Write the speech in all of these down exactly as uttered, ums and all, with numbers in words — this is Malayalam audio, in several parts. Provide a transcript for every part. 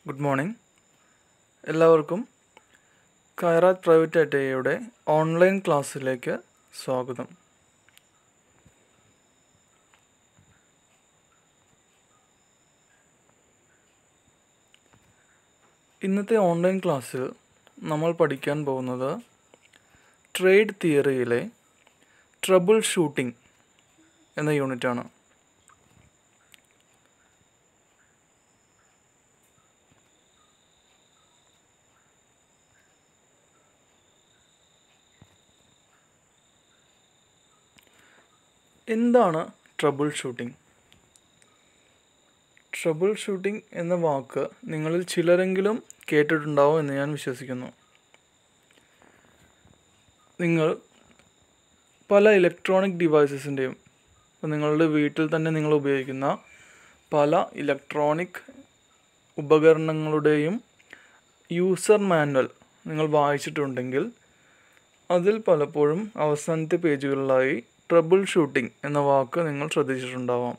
Good morning. എല്ലാവർക്കും കൈറാത്ത് പ്രൈവറ്റ് ഐ ടി ഐയുടെ ഓൺലൈൻ ക്ലാസ്സിലേക്ക് സ്വാഗതം. ഇന്നത്തെ ഓൺലൈൻ ക്ലാസ്സിൽ നമ്മൾ പഠിക്കാൻ പോകുന്നത് ട്രേഡ് തിയറിയിലെ ട്രബിൾ ഷൂട്ടിംഗ് എന്ന യൂണിറ്റാണ്. എന്താണ് ട്രബിൾ ഷൂട്ടിംഗ്? ട്രബിൾ ഷൂട്ടിംഗ് എന്ന വാക്ക് നിങ്ങളിൽ ചിലരെങ്കിലും കേട്ടിട്ടുണ്ടാവും എന്ന് ഞാൻ വിശ്വസിക്കുന്നു. നിങ്ങൾ പല ഇലക്ട്രോണിക് ഡിവൈസസിൻ്റെയും ഇപ്പോൾ നിങ്ങളുടെ വീട്ടിൽ തന്നെ നിങ്ങൾ ഉപയോഗിക്കുന്ന പല ഇലക്ട്രോണിക് ഉപകരണങ്ങളുടെയും യൂസർ മാനുവൽ നിങ്ങൾ വായിച്ചിട്ടുണ്ടെങ്കിൽ അതിൽ പലപ്പോഴും അവസാനത്തെ പേജുകളിലായി ട്രബിൾ ഷൂട്ടിംഗ് എന്ന വാക്ക് നിങ്ങൾ ശ്രദ്ധിച്ചിട്ടുണ്ടാവാം.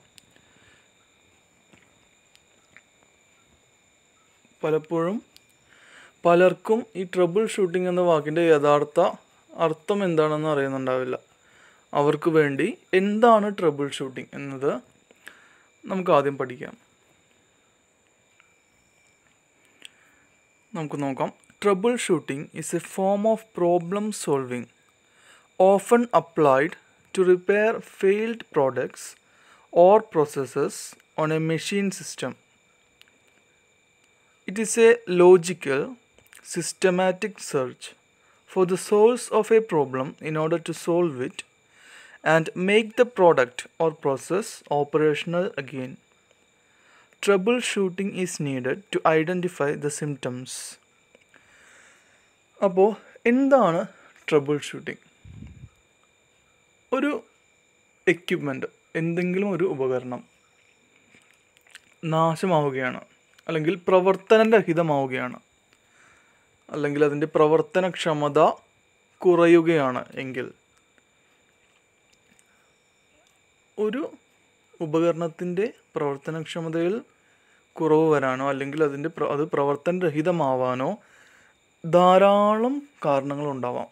പലപ്പോഴും പലർക്കും ഈ ട്രബിൾ ഷൂട്ടിംഗ് എന്ന വാക്കിൻ്റെ യഥാർത്ഥ അർത്ഥം എന്താണെന്ന് അറിയുന്നുണ്ടാവില്ല. അവർക്ക് വേണ്ടി എന്താണ് ട്രബിൾ ഷൂട്ടിംഗ് എന്നത് നമുക്ക് ആദ്യം പഠിക്കാം. നമുക്ക് നോക്കാം. Trouble shooting is a form of problem solving often applied to repair failed products or processes on a machine system. It is a logical, systematic search for the source of a problem in order to solve it and make the product or process operational again. Troubleshooting is needed to identify the symptoms. അപ്പോൾ എന്താണ് ട്രബിൾ ഷൂട്ടിംഗ്? ഒരു എക്യുപ്മെൻറ്റ്, എന്തെങ്കിലും ഒരു ഉപകരണം നാശമാവുകയാണ്, അല്ലെങ്കിൽ പ്രവർത്തനരഹിതമാവുകയാണ്, അല്ലെങ്കിൽ അതിൻ്റെ പ്രവർത്തനക്ഷമത കുറയുകയാണ് എങ്കിൽ ഒരു ഉപകരണത്തിൻ്റെ പ്രവർത്തനക്ഷമതയിൽ കുറവ് വരാനോ അല്ലെങ്കിൽ അതിൻ്റെ അത് പ്രവർത്തനരഹിതമാവാനോ ധാരാളം കാരണങ്ങളുണ്ടാവാം.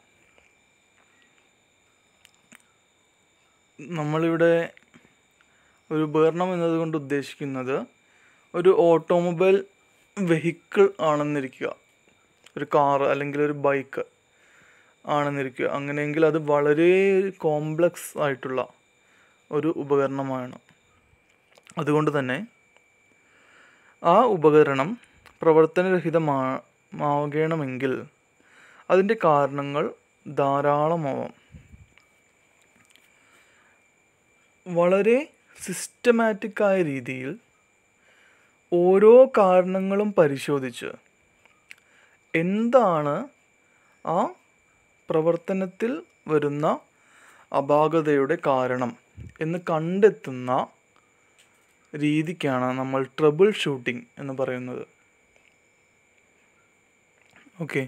നമ്മളിവിടെ ഒരു ഉപകരണം എന്നതുകൊണ്ട് ഉദ്ദേശിക്കുന്നത് ഒരു ഓട്ടോമൊബൈൽ വെഹിക്കിൾ ആണെന്നിരിക്കുക, ഒരു കാറ് അല്ലെങ്കിൽ ഒരു ബൈക്ക് ആണെന്നിരിക്കുക. അങ്ങനെയെങ്കിൽ അത് വളരെ കോംപ്ലക്സ് ആയിട്ടുള്ള ഒരു ഉപകരണമാണ്. അതുകൊണ്ട് തന്നെ ആ ഉപകരണം പ്രവർത്തനരഹിതമാകണമെങ്കിൽ അതിൻ്റെ കാരണങ്ങൾ ധാരാളമാവാം. വളരെ സിസ്റ്റമാറ്റിക്കായ രീതിയിൽ ഓരോ കാരണങ്ങളും പരിശോധിച്ച് എന്താണ് ആ പ്രവർത്തനത്തിൽ വരുന്ന അപാകതയുടെ കാരണം എന്ന് കണ്ടെത്തുന്ന രീതിക്കാണ് നമ്മൾ ട്രബിൾ ഷൂട്ടിംഗ് എന്ന് പറയുന്നത്. ഓക്കെ,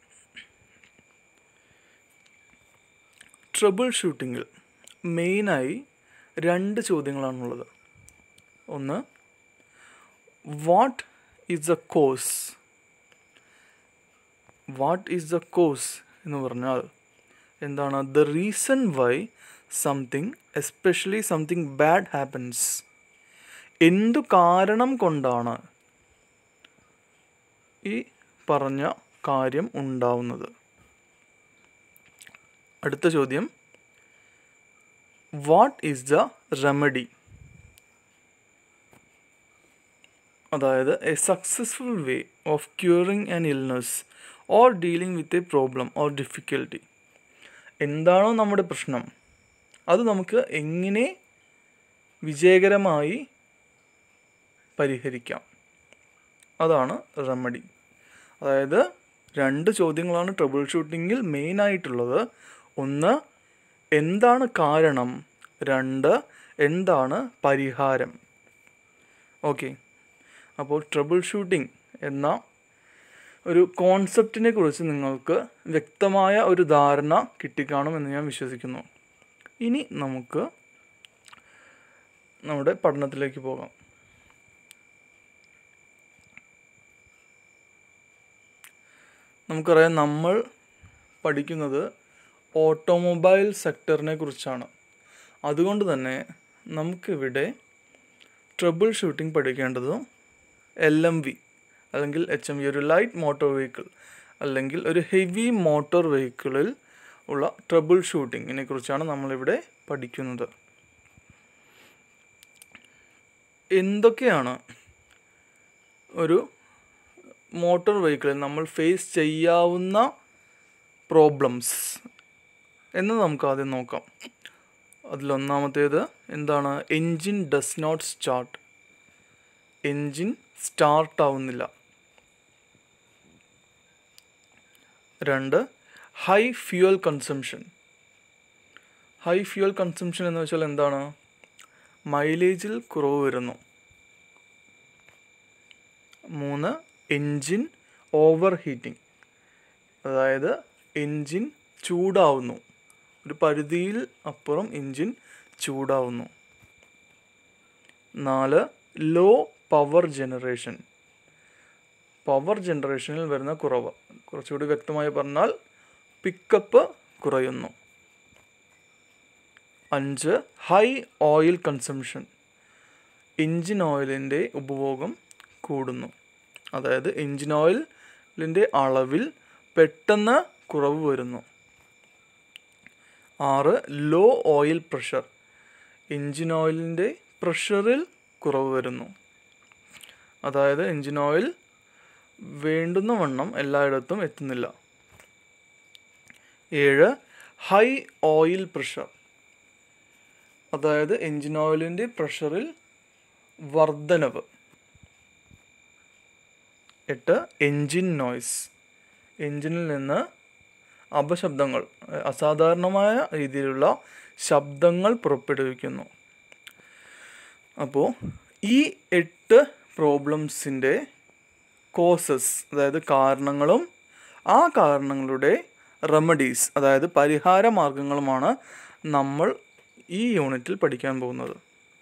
ട്രബിൾ ഷൂട്ടിങ്ങിൽ മെയിനായി രണ്ട് ചോദ്യങ്ങളാണുള്ളത്. ഒന്ന്, what is the cause? What is the cause എന്ന് പറഞ്ഞാൽ എന്താണ്? The reason why something, especially something bad happens. എന്തു കാരണം കൊണ്ടാണ് ഈ പറഞ്ഞ കാര്യം ഉണ്ടാവുന്നത്? അടുത്ത ചോദ്യം, വാട്ട് ഈസ് ദ റെമഡി? അതായത് a successful way of curing an illness or dealing with a problem or difficulty. എന്താണോ നമ്മുടെ പ്രശ്നം അത് നമുക്ക് എങ്ങനെ വിജയകരമായി പരിഹരിക്കാം, അതാണ് റെമഡി. അതായത് രണ്ട് ചോദ്യങ്ങളാണ് ട്രബിൾ ഷൂട്ടിങ്ങിൽ മെയിനായിട്ടുള്ളത്. ഒന്ന്, എന്താണ് കാരണം? രണ്ട്, എന്താണ് പരിഹാരം? ഓക്കെ, അപ്പോൾ ട്രബിൾ ഷൂട്ടിംഗ് എന്ന ഒരു കോൺസെപ്റ്റിനെ കുറിച്ച് നിങ്ങൾക്ക് വ്യക്തമായ ഒരു ധാരണ കിട്ടിക്കാണുമെന്ന് ഞാൻ വിശ്വസിക്കുന്നു. ഇനി നമുക്ക് നമ്മുടെ പഠനത്തിലേക്ക് പോകാം. നമുക്കറിയാം നമ്മൾ പഠിക്കുന്നത് ഓട്ടോമൊബൈൽ സെക്ടറിനെ കുറിച്ചാണ്. അതുകൊണ്ട് തന്നെ നമുക്കിവിടെ ട്രബിൾ ഷൂട്ടിംഗ് പഠിക്കേണ്ടതും എൽ എം വി അല്ലെങ്കിൽ എച്ച് എം വി, ഒരു ലൈറ്റ് മോട്ടോർ വെഹിക്കിൾ അല്ലെങ്കിൽ ഒരു ഹെവി മോട്ടോർ വെഹിക്കിളിൽ ഉള്ള ട്രബിൾ ഷൂട്ടിങ്ങിനെ കുറിച്ചാണ് നമ്മളിവിടെ പഠിക്കുന്നത്. എന്തൊക്കെയാണ് ഒരു മോട്ടോർ വെഹിക്കിളിൽ നമ്മൾ ഫേസ് ചെയ്യാവുന്ന പ്രോബ്ലംസ് എന്ന് നമുക്ക് ആദ്യം നോക്കാം. അതിലൊന്നാമത്തേത് എന്താണ്? Engine does not start. Engine start ആവുന്നില്ല. രണ്ട്, high fuel consumption. High fuel consumption എന്ന് വെച്ചാൽ എന്താണ്? മൈലേജിൽ കുറവ് വരുന്നു. മൂന്ന്, എൻജിൻ ഓവർ ഹീറ്റിംഗ്, അതായത് എൻജിൻ ചൂടാവുന്നു, ഒരു പരിധിയിൽ അപ്പുറം എൻജിൻ ചൂടാവുന്നു. നാല്, ലോ പവർ ജനറേഷൻ. പവർ ജനറേഷനിൽ വരുന്ന കുറവ്, കുറച്ചുകൂടി വ്യക്തമായി പറഞ്ഞാൽ പിക്കപ്പ് കുറയുന്നു. അഞ്ച്, ഹൈ ഓയിൽ കൺസംഷൻ. എൻജിൻ ഓയിലിൻ്റെ ഉപഭോഗം കൂടുന്നു, അതായത് എൻജിൻ ഓയിലിൻ്റെ അളവിൽ പെട്ടെന്ന് കുറവ് വരുന്നു. ആറ്, ലോ ഓയിൽ പ്രഷർ. എൻജിൻ ഓയിലിൻ്റെ പ്രഷറിൽ കുറവ് വരുന്നു, അതായത് എൻജിൻ ഓയിൽ വേണ്ടുന്ന വണ്ണം എല്ലായിടത്തും എത്തുന്നില്ല. ഏഴ്, ഹൈ ഓയിൽ പ്രഷർ, അതായത് എൻജിൻ ഓയിലിൻ്റെ പ്രഷറിൽ വർധനവ്. എട്ട്, എൻജിൻ നോയ്സ്. എൻജിനിൽ നിന്ന് അപശബ്ദങ്ങൾ, അസാധാരണമായ രീതിയിലുള്ള ശബ്ദങ്ങൾ പുറപ്പെടുവിക്കുന്നു. അപ്പോൾ ഈ എട്ട് പ്രോബ്ലംസിൻ്റെ കോസസ്, അതായത് കാരണങ്ങളും ആ കാരണങ്ങളുടെ റെമഡീസ്, അതായത് പരിഹാര മാർഗങ്ങളുമാണ് നമ്മൾ ഈ യൂണിറ്റിൽ പഠിക്കാൻ പോകുന്നത്.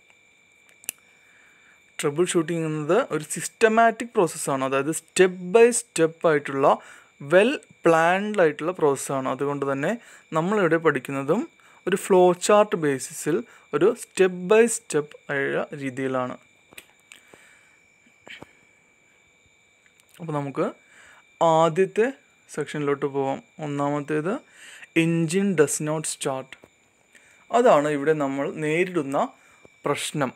ട്രബിൾ ഷൂട്ടിംഗ് എന്നത് ഒരു സിസ്റ്റമാറ്റിക് പ്രോസസ്സാണ്, അതായത് സ്റ്റെപ്പ് ബൈ സ്റ്റെപ്പ് ആയിട്ടുള്ള വെൽ പ്ലാൻഡ് ആയിട്ടുള്ള പ്രോസസ്സാണ്. അതുകൊണ്ട് തന്നെ നമ്മളിവിടെ പഠിക്കുന്നതും ഒരു ഫ്ലോ ചാർട്ട് ബേസിസിൽ ഒരു സ്റ്റെപ്പ് ബൈ സ്റ്റെപ്പ് ആയ രീതിയിലാണ്. അപ്പോൾ നമുക്ക് ആദ്യത്തെ സെക്ഷനിലോട്ട് പോവാം. ഒന്നാമത്തേത് എൻജിൻ ഡസ് നോട്ട് സ്റ്റാർട്ട്. അതാണ് ഇവിടെ നമ്മൾ നേരിടുന്ന പ്രശ്നം.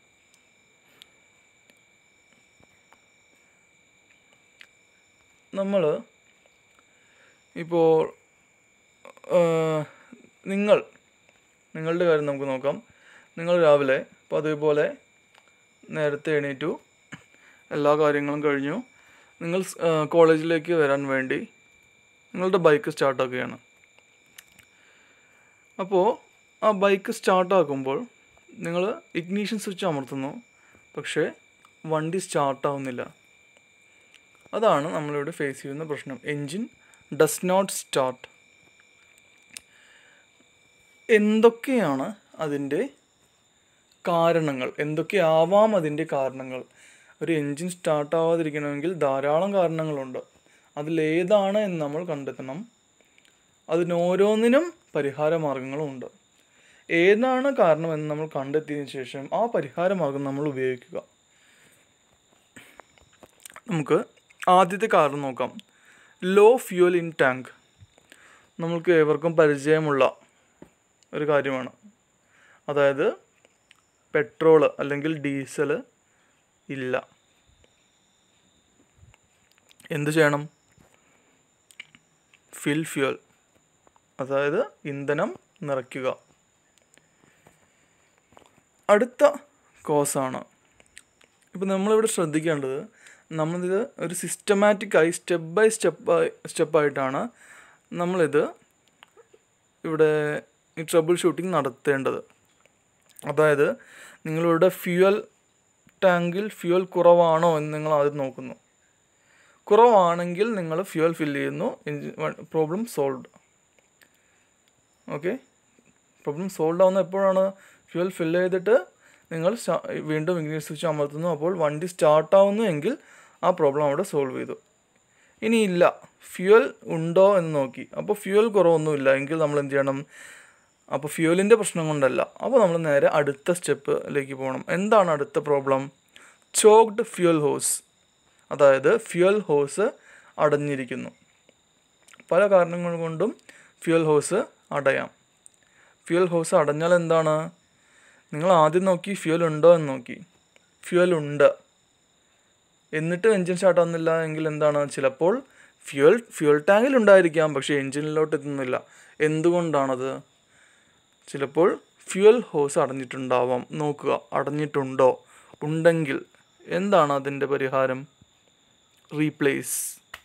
നമ്മൾ ഇപ്പോൾ നിങ്ങൾ നിങ്ങളുടെ കാര്യം നമുക്ക് നോക്കാം. നിങ്ങൾ രാവിലെ അപ്പോൾ അതേപോലെ നേരത്തെ എണീറ്റു, എല്ലാ കാര്യങ്ങളും കഴിഞ്ഞു, നിങ്ങൾ കോളേജിലേക്ക് വരാൻ വേണ്ടി നിങ്ങളുടെ ബൈക്ക് സ്റ്റാർട്ടാക്കുകയാണ്. അപ്പോൾ ആ ബൈക്ക് സ്റ്റാർട്ടാക്കുമ്പോൾ നിങ്ങൾ ഇഗ്നീഷൻ സ്വിച്ച് അമർത്തുന്നു, പക്ഷേ വണ്ടി സ്റ്റാർട്ടാവുന്നില്ല. അതാണ് നമ്മളിവിടെ ഫേസ് ചെയ്യുന്ന പ്രശ്നം. Engine does not start. എന്തൊക്കെയാണ് അതിൻ്റെ കാരണങ്ങൾ? എന്തൊക്കെയാവാം അതിൻ്റെ കാരണങ്ങൾ? ഒരു എൻജിൻ സ്റ്റാർട്ടാവാതിരിക്കണമെങ്കിൽ ധാരാളം കാരണങ്ങളുണ്ട്. അതിലേതാണ് എന്ന് നമ്മൾ കണ്ടെത്തണം. അതിനോരോന്നിനും പരിഹാര മാർഗങ്ങളുമുണ്ട്. ഏതാണ് കാരണമെന്ന് നമ്മൾ കണ്ടെത്തിയതിന് ശേഷം ആ പരിഹാര മാർഗം നമ്മൾ ഉപയോഗിക്കുക. നമുക്ക് ആദ്യത്തെ കാരണം നോക്കാം. Low fuel in tank. നമ്മൾക്ക് ഏവർക്കും പരിചയമുള്ള ഒരു കാര്യമാണ്. അതായത് പെട്രോള് അല്ലെങ്കിൽ ഡീസൽ ഇല്ല. എന്ത് ചെയ്യണം? ഫിൽ ഫ്യൂവൽ, അതായത് ഇന്ധനം നിറയ്ക്കുക. അടുത്ത കോസാണ്, ഇപ്പം നമ്മളിവിടെ ശ്രദ്ധിക്കേണ്ടത്, നമ്മളിത് ഒരു സിസ്റ്റമാറ്റിക്കായി സ്റ്റെപ്പ് ബൈ സ്റ്റെപ്പായി സ്റ്റെപ്പായിട്ടാണ് നമ്മളിത് ഇവിടെ ഈ ട്രബിൾ ഷൂട്ടിംഗ് നടത്തേണ്ടത്. അതായത് നിങ്ങളുടെ ഫ്യൂവൽ ടാങ്കിൽ ഫ്യൂവൽ കുറവാണോ എന്ന് നിങ്ങൾ ആദ്യം നോക്കുന്നു. കുറവാണെങ്കിൽ നിങ്ങൾ ഫ്യൂവൽ ഫില്ല് ചെയ്യുന്നു, problem solved. Okay, problem solve ആവുന്ന എപ്പോഴാണ്? ഫ്യൂവൽ ഫില്ല് ചെയ്തിട്ട് നിങ്ങൾ വീണ്ടും ഇഗ്നിഷൻ സ്വിച്ച് അമർത്തുന്നു, അപ്പോൾ വണ്ടി സ്റ്റാർട്ടാവുന്നു എങ്കിൽ ആ പ്രോബ്ലം അവിടെ സോൾവ് ചെയ്തു. ഇനി ഇല്ല, ഫ്യൂവൽ ഉണ്ടോ എന്ന് നോക്കി. അപ്പോൾ ഫ്യൂവൽ കുറവൊന്നുമില്ല എങ്കിൽ നമ്മൾ എന്ത് ചെയ്യണം? അപ്പോൾ ഫ്യൂവലിൻ്റെ പ്രശ്നം കൊണ്ടല്ല. അപ്പോൾ നമ്മൾ നേരെ അടുത്ത സ്റ്റെപ്പിലേക്ക് പോകണം. എന്താണ് അടുത്ത പ്രോബ്ലം? ചോക്ഡ് ഫ്യൂവൽ ഹോസ്. അതായത് ഫ്യൂവൽ ഹോസ് അടഞ്ഞിരിക്കുന്നു. പല കാരണങ്ങൾ കൊണ്ടും ഫ്യൂവൽ ഹോസ് അടയാം. ഫ്യൂവൽ ഹോസ് അടഞ്ഞാൽ എന്താണ്? നിങ്ങൾ ആദ്യം നോക്കി ഫ്യൂവൽ ഉണ്ടോ എന്ന് നോക്കി. ഫ്യൂവൽ ഉണ്ട്, എന്നിട്ട് എൻജിൻ സ്റ്റാർട്ട് ആവുന്നില്ല എങ്കിൽ എന്താണ്? ചിലപ്പോൾ ഫ്യൂവൽ ഫ്യൂവൽ ടാങ്കിൽ ഉണ്ടായിരിക്കാം, പക്ഷേ എൻജിനിലോട്ട് എത്തുന്നില്ല. എന്തുകൊണ്ടാണത്? ചിലപ്പോൾ ഫ്യൂവൽ ഹോസ് അടഞ്ഞിട്ടുണ്ടാവാം. നോക്കുക, അടഞ്ഞിട്ടുണ്ടോ? ഉണ്ടെങ്കിൽ എന്താണ് അതിൻ്റെ പരിഹാരം? റീപ്ലേസ്.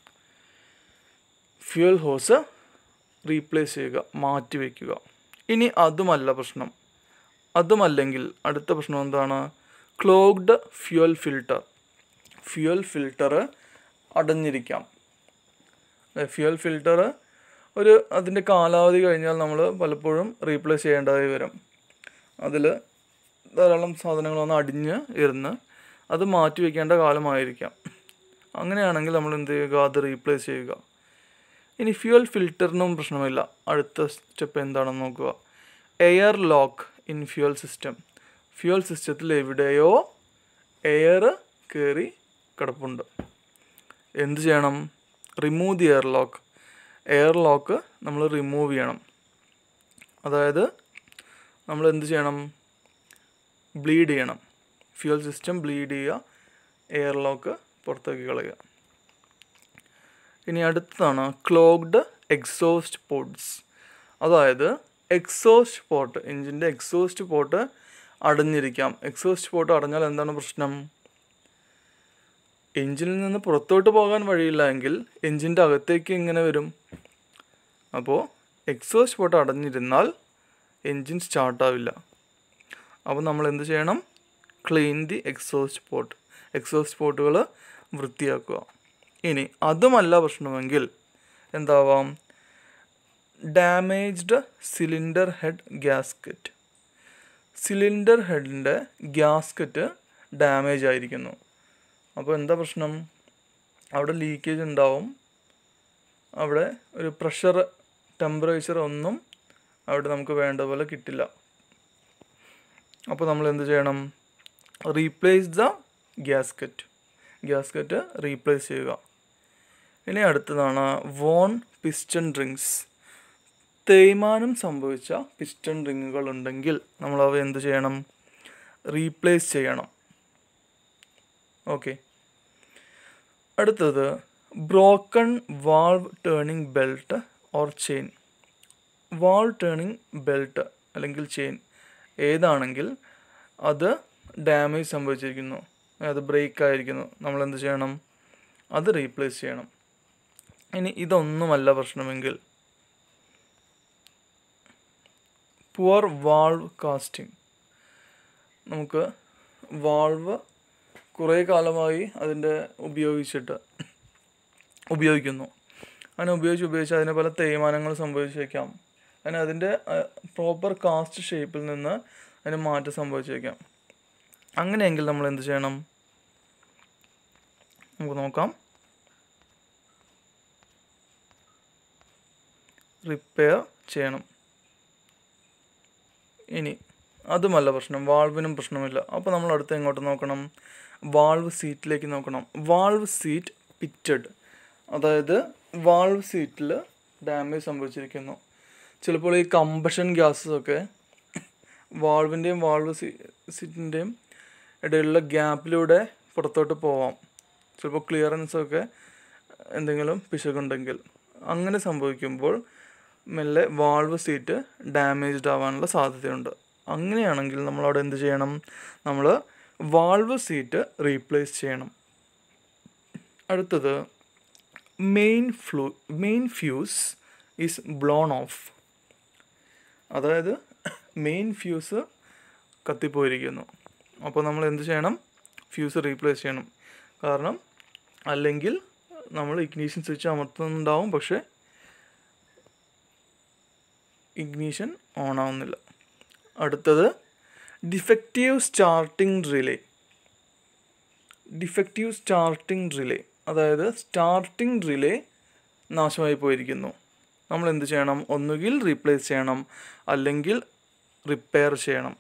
ഫ്യൂവൽ ഹോസ് റീപ്ലേസ് ചെയ്യുക, മാറ്റി വയ്ക്കുക. ഇനി അതുമല്ല പ്രശ്നം, അതുമല്ലെങ്കിൽ അടുത്ത പ്രശ്നം എന്താണ്? Clogged fuel filter. Fuel filter അടഞ്ഞിരിക്കാം. ഫ്യൂവൽ ഫിൽട്ടർ ഒരു അതിൻ്റെ കാലാവധി കഴിഞ്ഞാൽ നമ്മൾ പലപ്പോഴും റീപ്ലേസ് ചെയ്യേണ്ടതായി വരും. അതിൽ ധാരാളം സാധനങ്ങൾ വന്ന് അടിഞ്ഞ് ഇരുന്ന് അത് മാറ്റി വയ്ക്കേണ്ട കാലമായിരിക്കാം. അങ്ങനെയാണെങ്കിൽ നമ്മൾ എന്ത് ചെയ്യുക? അത് റീപ്ലേസ് ചെയ്യുക. ഇനി ഫ്യൂവൽ ഫിൽറ്ററിനും പ്രശ്നമില്ല. അടുത്ത സ്റ്റെപ്പ് എന്താണെന്ന് നോക്കുക. Air lock in fuel system. Fuel സിസ്റ്റത്തിൽ എവിടെയോ എയർ കയറി കിടപ്പുണ്ട്. എന്ത് ചെയ്യണം? Remove the air lock. Air lock നമ്മൾ റിമൂവ് ചെയ്യണം. അതായത് നമ്മൾ എന്ത് ചെയ്യണം? ബ്ലീഡ് ചെയ്യണം. ഫ്യൂവൽ സിസ്റ്റം ബ്ലീഡ് ചെയ്യുക, എയർ ലോക്ക് പുറത്തേക്ക് കളയുക. ഇനി അടുത്തതാണ് ക്ലോഗ്ഡ് എക്സോസ്റ്റ് പോർട്ട്സ്. അതായത് എക്സോസ്റ്റ് പോർട്ട്, എഞ്ചിൻ്റെ എക്സോസ്റ്റ് പോർട്ട് അടഞ്ഞിരിക്കാം. എക്സോസ്റ്റ് പോർട്ട് അടഞ്ഞാൽ എന്താണ് പ്രശ്നം? എഞ്ചിനിൽ നിന്ന് പുറത്തോട്ട് പോകാൻ വഴിയില്ല എങ്കിൽ എഞ്ചിൻ്റെ അകത്തേക്ക് എങ്ങനെ വരും? അപ്പോൾ എക്സോസ്റ്റ് പോർട്ട് അടഞ്ഞിരുന്നാൽ എഞ്ചിൻ സ്റ്റാർട്ടാവില്ല. അപ്പോൾ നമ്മൾ എന്ത് ചെയ്യണം? Clean the exhaust port. Exhaust പോർട്ടുകൾ വൃത്തിയാക്കുക. ഇനി അതുമല്ല പ്രശ്നമെങ്കിൽ എന്താവാം? Damaged cylinder head gasket. Cylinder ഹെഡിൻ്റെ ഗ്യാസ്കറ്റ് ഡാമേജ് ആയിരിക്കുന്നു. അപ്പോൾ എന്താ പ്രശ്നം? അവിടെ ലീക്കേജ് ഉണ്ടാവും. അവിടെ ഒരു പ്രഷർ, ടെമ്പറേച്ചർ ഒന്നും അവിടെ നമുക്ക് വേണ്ട പോലെ കിട്ടില്ല. അപ്പോൾ നമ്മൾ എന്ത് ചെയ്യണം? Replace the gasket. Gasket replace ചെയ്യുക. ഇനി അടുത്തതാണ് വോൺ പിസ്റ്റൺ റിങ്സ്. തേയ്മാനം സംഭവിച്ച പിസ്റ്റൺ റിങ്ങുകൾ ഉണ്ടെങ്കിൽ നമ്മൾ അവ എന്ത് ചെയ്യണം? റീപ്ലേസ് ചെയ്യണം. ഓക്കെ. അടുത്തത് broken valve turning belt or chain. Valve turning belt അല്ലെങ്കിൽ ചെയിൻ ഏതാണെങ്കിൽ അത് ഡാമേജ് സംഭവിച്ചിരിക്കുന്നു, അത് ബ്രേക്ക് ആയിരിക്കുന്നു. നമ്മൾ എന്ത് ചെയ്യണം? അത് റീപ്ലേസ് ചെയ്യണം. ഇനി ഇതൊന്നുമല്ല പ്രശ്നമെങ്കിൽ പുവർ വാൾവ് കാസ്റ്റിംഗ്. നമുക്ക് വാൾവ് കുറേ കാലമായി അതിൻ്റെ ഉപയോഗിച്ചിട്ട് ഉപയോഗിക്കുന്നു. അങ്ങനെ ഉപയോഗിച്ച് ഉപയോഗിച്ച് അതിന് പല തേയ്മാനങ്ങൾ സംഭവിച്ചേക്കാം. അങ്ങനെ അതിൻ്റെ പ്രോപ്പർ കാസ്റ്റ് ഷേപ്പിൽ നിന്ന് അതിന് മാറ്റം സംഭവിച്ചേക്കാം. അങ്ങനെയെങ്കിൽ നമ്മൾ എന്ത് ചെയ്യണം? നമുക്ക് നോക്കാം. റിപ്പയർ ചെയ്യണം. ഇനി അതുമല്ല പ്രശ്നം, വാൾവിനും പ്രശ്നമില്ല. അപ്പോൾ നമ്മൾ അടുത്ത് എങ്ങോട്ട് നോക്കണം? വാൾവ് സീറ്റിലേക്ക് നോക്കണം. Valve seat pitted. അതായത് വാൾവ് സീറ്റിൽ ഡാമേജ് സംഭവിച്ചിരിക്കുന്നു. ചിലപ്പോൾ ഈ കമ്പഷൻ ഗ്യാസൊക്കെ വാൾവിൻ്റെയും വാൾവ് സീ സീറ്റിൻ്റെയും ഇടയിലുള്ള ഗ്യാപ്പിലൂടെ പുറത്തോട്ട് പോവാം. ചിലപ്പോൾ ക്ലിയറൻസൊക്കെ എന്തെങ്കിലും പിശകുണ്ടെങ്കിൽ. അങ്ങനെ സംഭവിക്കുമ്പോൾ മെല്ലെ വാൾവ് സീറ്റ് ഡാമേജ്ഡ് ആവാനുള്ള സാധ്യതയുണ്ട്. അങ്ങനെയാണെങ്കിൽ നമ്മളവിടെ എന്ത് ചെയ്യണം? നമ്മൾ വാൾവ് സീറ്റ് റീപ്ലേസ് ചെയ്യണം. അടുത്തത് main flu main fuse is blown off. അതായത് മെയിൻ ഫ്യൂസ് കത്തിപ്പോയിരിക്കുന്നു. അപ്പോൾ നമ്മൾ എന്ത് ചെയ്യണം? ഫ്യൂസ് റീപ്ലേസ് ചെയ്യണം. കാരണം അല്ലെങ്കിൽ നമ്മൾ ഇഗ്നീഷൻ സ്വിച്ച് അമർത്തുന്നുണ്ടാവും, പക്ഷേ ഇഗ്നീഷൻ ഓൺ ആവുന്നില്ല. അടുത്തത് defective starting relay. Defective starting relay അതായത് സ്റ്റാർട്ടിംഗ് റിലേ നാശമായി പോയിരിക്കുന്നു. നമ്മൾ എന്ത് ചെയ്യണം? ഒന്നുകിൽ റീപ്ലേസ് ചെയ്യണം, അല്ലെങ്കിൽ റിപ്പയർ ചെയ്യണം.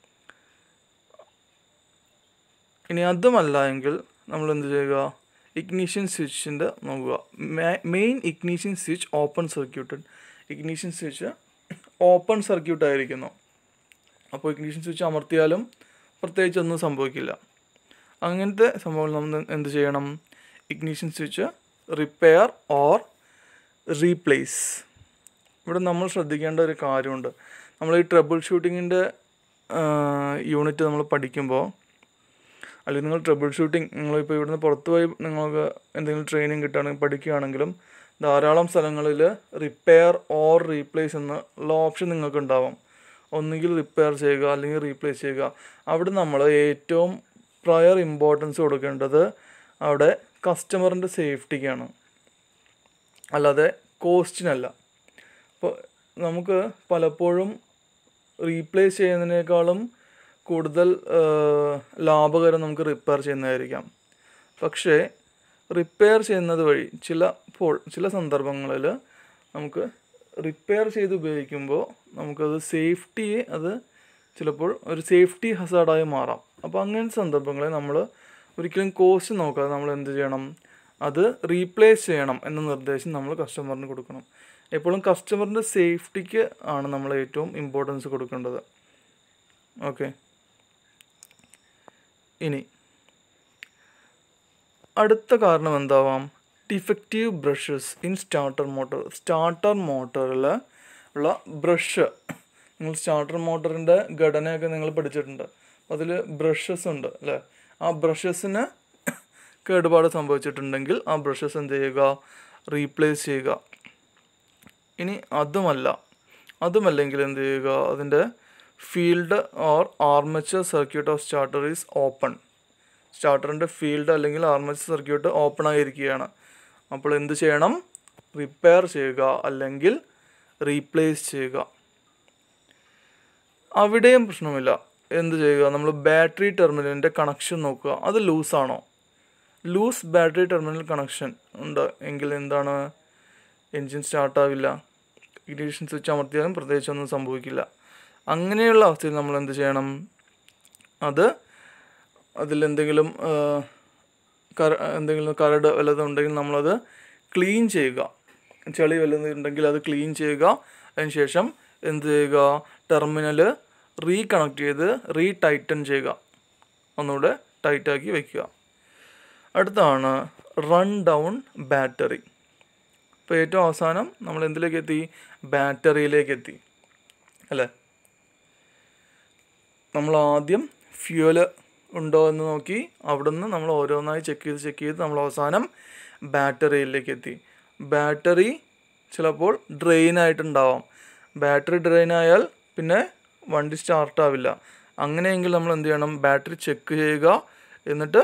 ഇനി അതുമല്ല എങ്കിൽ നമ്മൾ എന്ത് ചെയ്യുക? ഇഗ്നീഷ്യൻ സ്വിച്ചിൻ്റെ നോക്കുക. Main ignition switch open circuited. Ignition switch open circuit ആയിരിക്കുന്നു. അപ്പോൾ ഇഗ്നീഷ്യൻ സ്വിച്ച് അമർത്തിയാലും പ്രത്യേകിച്ചൊന്നും സംഭവിക്കില്ല. അങ്ങനത്തെ സംഭവങ്ങൾ നമ്മൾ എന്ത് ചെയ്യണം? Ignition switch repair or replace. ഇവിടെ നമ്മൾ ശ്രദ്ധിക്കേണ്ട ഒരു കാര്യമുണ്ട്. നമ്മൾ ഈ ട്രബിൾ ഷൂട്ടിങ്ങിൻ്റെ യൂണിറ്റ് നമ്മൾ പഠിക്കുമ്പോൾ, അല്ലെങ്കിൽ നിങ്ങൾ ട്രബിൾ ഷൂട്ടിങ് നിങ്ങളിപ്പോൾ ഇവിടുന്ന് പുറത്ത് പോയി നിങ്ങൾക്ക് എന്തെങ്കിലും ട്രെയിനിങ് കിട്ടുകയാണെങ്കിൽ പഠിക്കുകയാണെങ്കിലും ധാരാളം സ്ഥലങ്ങളിൽ റിപ്പയർ ഓർ റീപ്ലേസ് എന്നുള്ള ഓപ്ഷൻ നിങ്ങൾക്ക് ഉണ്ടാവും. ഒന്നുകിൽ റിപ്പയർ ചെയ്യുക അല്ലെങ്കിൽ റീപ്ലേസ് ചെയ്യുക. അവിടെ നമ്മൾ ഏറ്റവും പ്രയർ ഇമ്പോർട്ടൻസ് കൊടുക്കേണ്ടത് അവിടെ കസ്റ്റമറിൻ്റെ സേഫ്റ്റിക്കാണ്, അല്ലാതെ കോസ്റ്റിനല്ല. അപ്പോൾ നമുക്ക് പലപ്പോഴും റീപ്ലേസ് ചെയ്യുന്നതിനേക്കാളും കൂടുതൽ ലാഭകരം നമുക്ക് റിപ്പയർ ചെയ്യുന്നതായിരിക്കാം. പക്ഷേ റിപ്പയർ ചെയ്യുന്നത് വഴി ചിലപ്പോൾ ചില സന്ദർഭങ്ങളിൽ നമുക്ക് റിപ്പയർ ചെയ്ത് ഉപയോഗിക്കുമ്പോൾ നമുക്കത് സേഫ്റ്റിയെ അത് ചിലപ്പോൾ ഒരു സേഫ്റ്റി ഹസാർഡായി മാറാം. അപ്പോൾ അങ്ങനത്തെ സന്ദർഭങ്ങളിൽ നമ്മൾ ഒരിക്കലും കോസ്റ്റ് നോക്കാതെ നമ്മൾ എന്ത് ചെയ്യണം? അത് റീപ്ലേസ് ചെയ്യണം എന്ന നിർദ്ദേശം നമ്മൾ കസ്റ്റമറിന് കൊടുക്കണം. എപ്പോഴും കസ്റ്റമറിൻ്റെ സേഫ്റ്റിക്ക് ആണ് നമ്മൾ ഏറ്റവും ഇമ്പോർട്ടൻസ് കൊടുക്കേണ്ടത്. ഓക്കെ. ഇനി അടുത്ത കാരണം എന്താവാം? Defective brushes in starter motor. Starter മോട്ടറിൽ ഉള്ള ബ്രഷ്, നിങ്ങൾ സ്റ്റാർട്ടർ മോട്ടറിൻ്റെ ഘടനയൊക്കെ നിങ്ങൾ പഠിച്ചിട്ടുണ്ട്. അതിൽ ബ്രഷസ് ഉണ്ട് അല്ലേ? ആ ബ്രഷസിന് കേടുപാട് സംഭവിച്ചിട്ടുണ്ടെങ്കിൽ ആ ബ്രഷസ് എന്ത് ചെയ്യുക? റീപ്ലേസ് ചെയ്യുക. ഇനി അതുമല്ല അതുമല്ലെങ്കിൽ എന്ത് ചെയ്യുക? അതിൻ്റെ field or armature circuit of starter is open. സ്റ്റാർട്ടറിൻ്റെ ഫീൽഡ് അല്ലെങ്കിൽ ആർമേച്ചർ സർക്യൂട്ട് ഓപ്പൺ ആയിരിക്കുകയാണ്. അപ്പോൾ എന്ത് ചെയ്യണം? റിപ്പയർ ചെയ്യുക അല്ലെങ്കിൽ റീപ്ലേസ് ചെയ്യുക. അവിടെയും പ്രശ്നമില്ല. എന്ത് ചെയ്യുക? നമ്മൾ ബാറ്ററി ടെർമിനലിൻ്റെ കണക്ഷൻ നോക്കുക. അത് ലൂസാണോ? ലൂസ് ബാറ്ററി ടെർമിനൽ കണക്ഷൻ ഉണ്ട് എങ്കിൽ എന്താണ്? എൻജിൻ സ്റ്റാർട്ടാവില്ല. ഇഗ്നിഷൻ സ്വിച്ച് അമർത്തിയാലും പ്രത്യേകിച്ചൊന്നും സംഭവിക്കില്ല. അങ്ങനെയുള്ള അവസ്ഥയിൽ നമ്മൾ എന്ത് ചെയ്യണം? അത് അതിലെന്തെങ്കിലും കര എന്തെങ്കിലും കരട് വല്ലതും ഉണ്ടെങ്കിൽ നമ്മളത് ക്ലീൻ ചെയ്യുക. ചെളി വല്ലതും ഉണ്ടെങ്കിൽ അത് ക്ലീൻ ചെയ്യുക. അതിന് ശേഷം എന്ത് ചെയ്യുക? ടെർമിനൽ റീകണക്ട് ചെയ്ത് റീ ടൈറ്റൻ ചെയ്യുക. ഒന്നുകൂടെ ടൈറ്റാക്കി വയ്ക്കുക. അടുത്താണ് റൺ ഡൗൺ ബാറ്ററി. ഇപ്പോൾ ഏറ്റവും അവസാനം നമ്മൾ എന്തിലേക്ക് എത്തി? ബാറ്ററിയിലേക്ക് എത്തി അല്ലേ? നമ്മൾ ആദ്യം ഫ്യൂവല് ഉണ്ടോ എന്ന് നോക്കി, അവിടുന്ന് നമ്മൾ ഓരോന്നായി ചെക്ക് ചെയ്ത് ചെക്ക് ചെയ്ത് നമ്മൾ അവസാനം ബാറ്ററിയിലേക്ക് എത്തി. ബാറ്ററി ചിലപ്പോൾ ഡ്രെയിൻ ആയിട്ടുണ്ടാവാം. ബാറ്ററി ഡ്രെയിൻ ആയാൽ പിന്നെ വണ്ടി സ്റ്റാർട്ടാവില്ല. അങ്ങനെയെങ്കിൽ നമ്മൾ എന്ത് ചെയ്യണം? ബാറ്ററി ചെക്ക് ചെയ്യുക. എന്നിട്ട്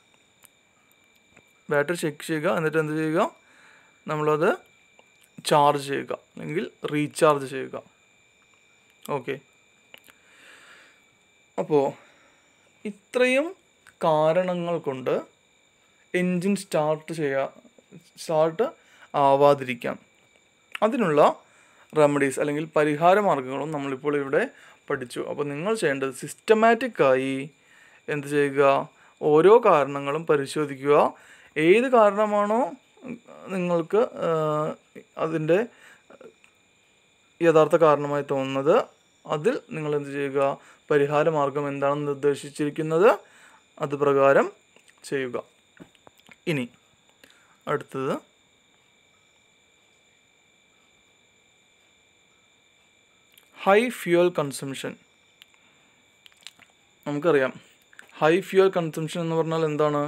ബാറ്ററി ചെക്ക് ചെയ്യുക എന്നിട്ട് എന്ത് ചെയ്യുക? നമ്മളത് ചാർജ് ചെയ്യുക അല്ലെങ്കിൽ റീചാർജ് ചെയ്യുക. ഓക്കെ. അപ്പോൾ ഇത്രയും കാരണങ്ങൾ കൊണ്ട് എൻജിൻ സ്റ്റാർട്ട് ചെയ്യാ സ്റ്റാർട്ട് ആവാതിരിക്കാം. അതിനുള്ള റെമഡീസ് അല്ലെങ്കിൽ പരിഹാര മാർഗ്ഗങ്ങളും നമ്മളിപ്പോൾ ഇവിടെ പഠിച്ചു. അപ്പോൾ നിങ്ങൾ ചെയ്യേണ്ടത് സിസ്റ്റമാറ്റിക്കായി എന്ത് ചെയ്യുക? ഓരോ കാരണങ്ങളും പരിശോധിക്കുക. ഏത് കാരണമാണോ നിങ്ങൾക്ക് അതിൻ്റെ യഥാർത്ഥ കാരണമായി തോന്നുന്നത് അതിൽ നിങ്ങൾ എന്ത് ചെയ്യുക? പരിഹാര മാർഗം എന്താണെന്ന് നിർദ്ദേശിച്ചിരിക്കുന്നത് അത് പ്രകാരം ചെയ്യുക. ഇനി അടുത്തത് ഹൈ ഫ്യൂവൽ കൺസംഷൻ. നമുക്കറിയാം ഹൈ ഫ്യൂവൽ കൺസംഷൻ എന്ന് പറഞ്ഞാൽ എന്താണ്?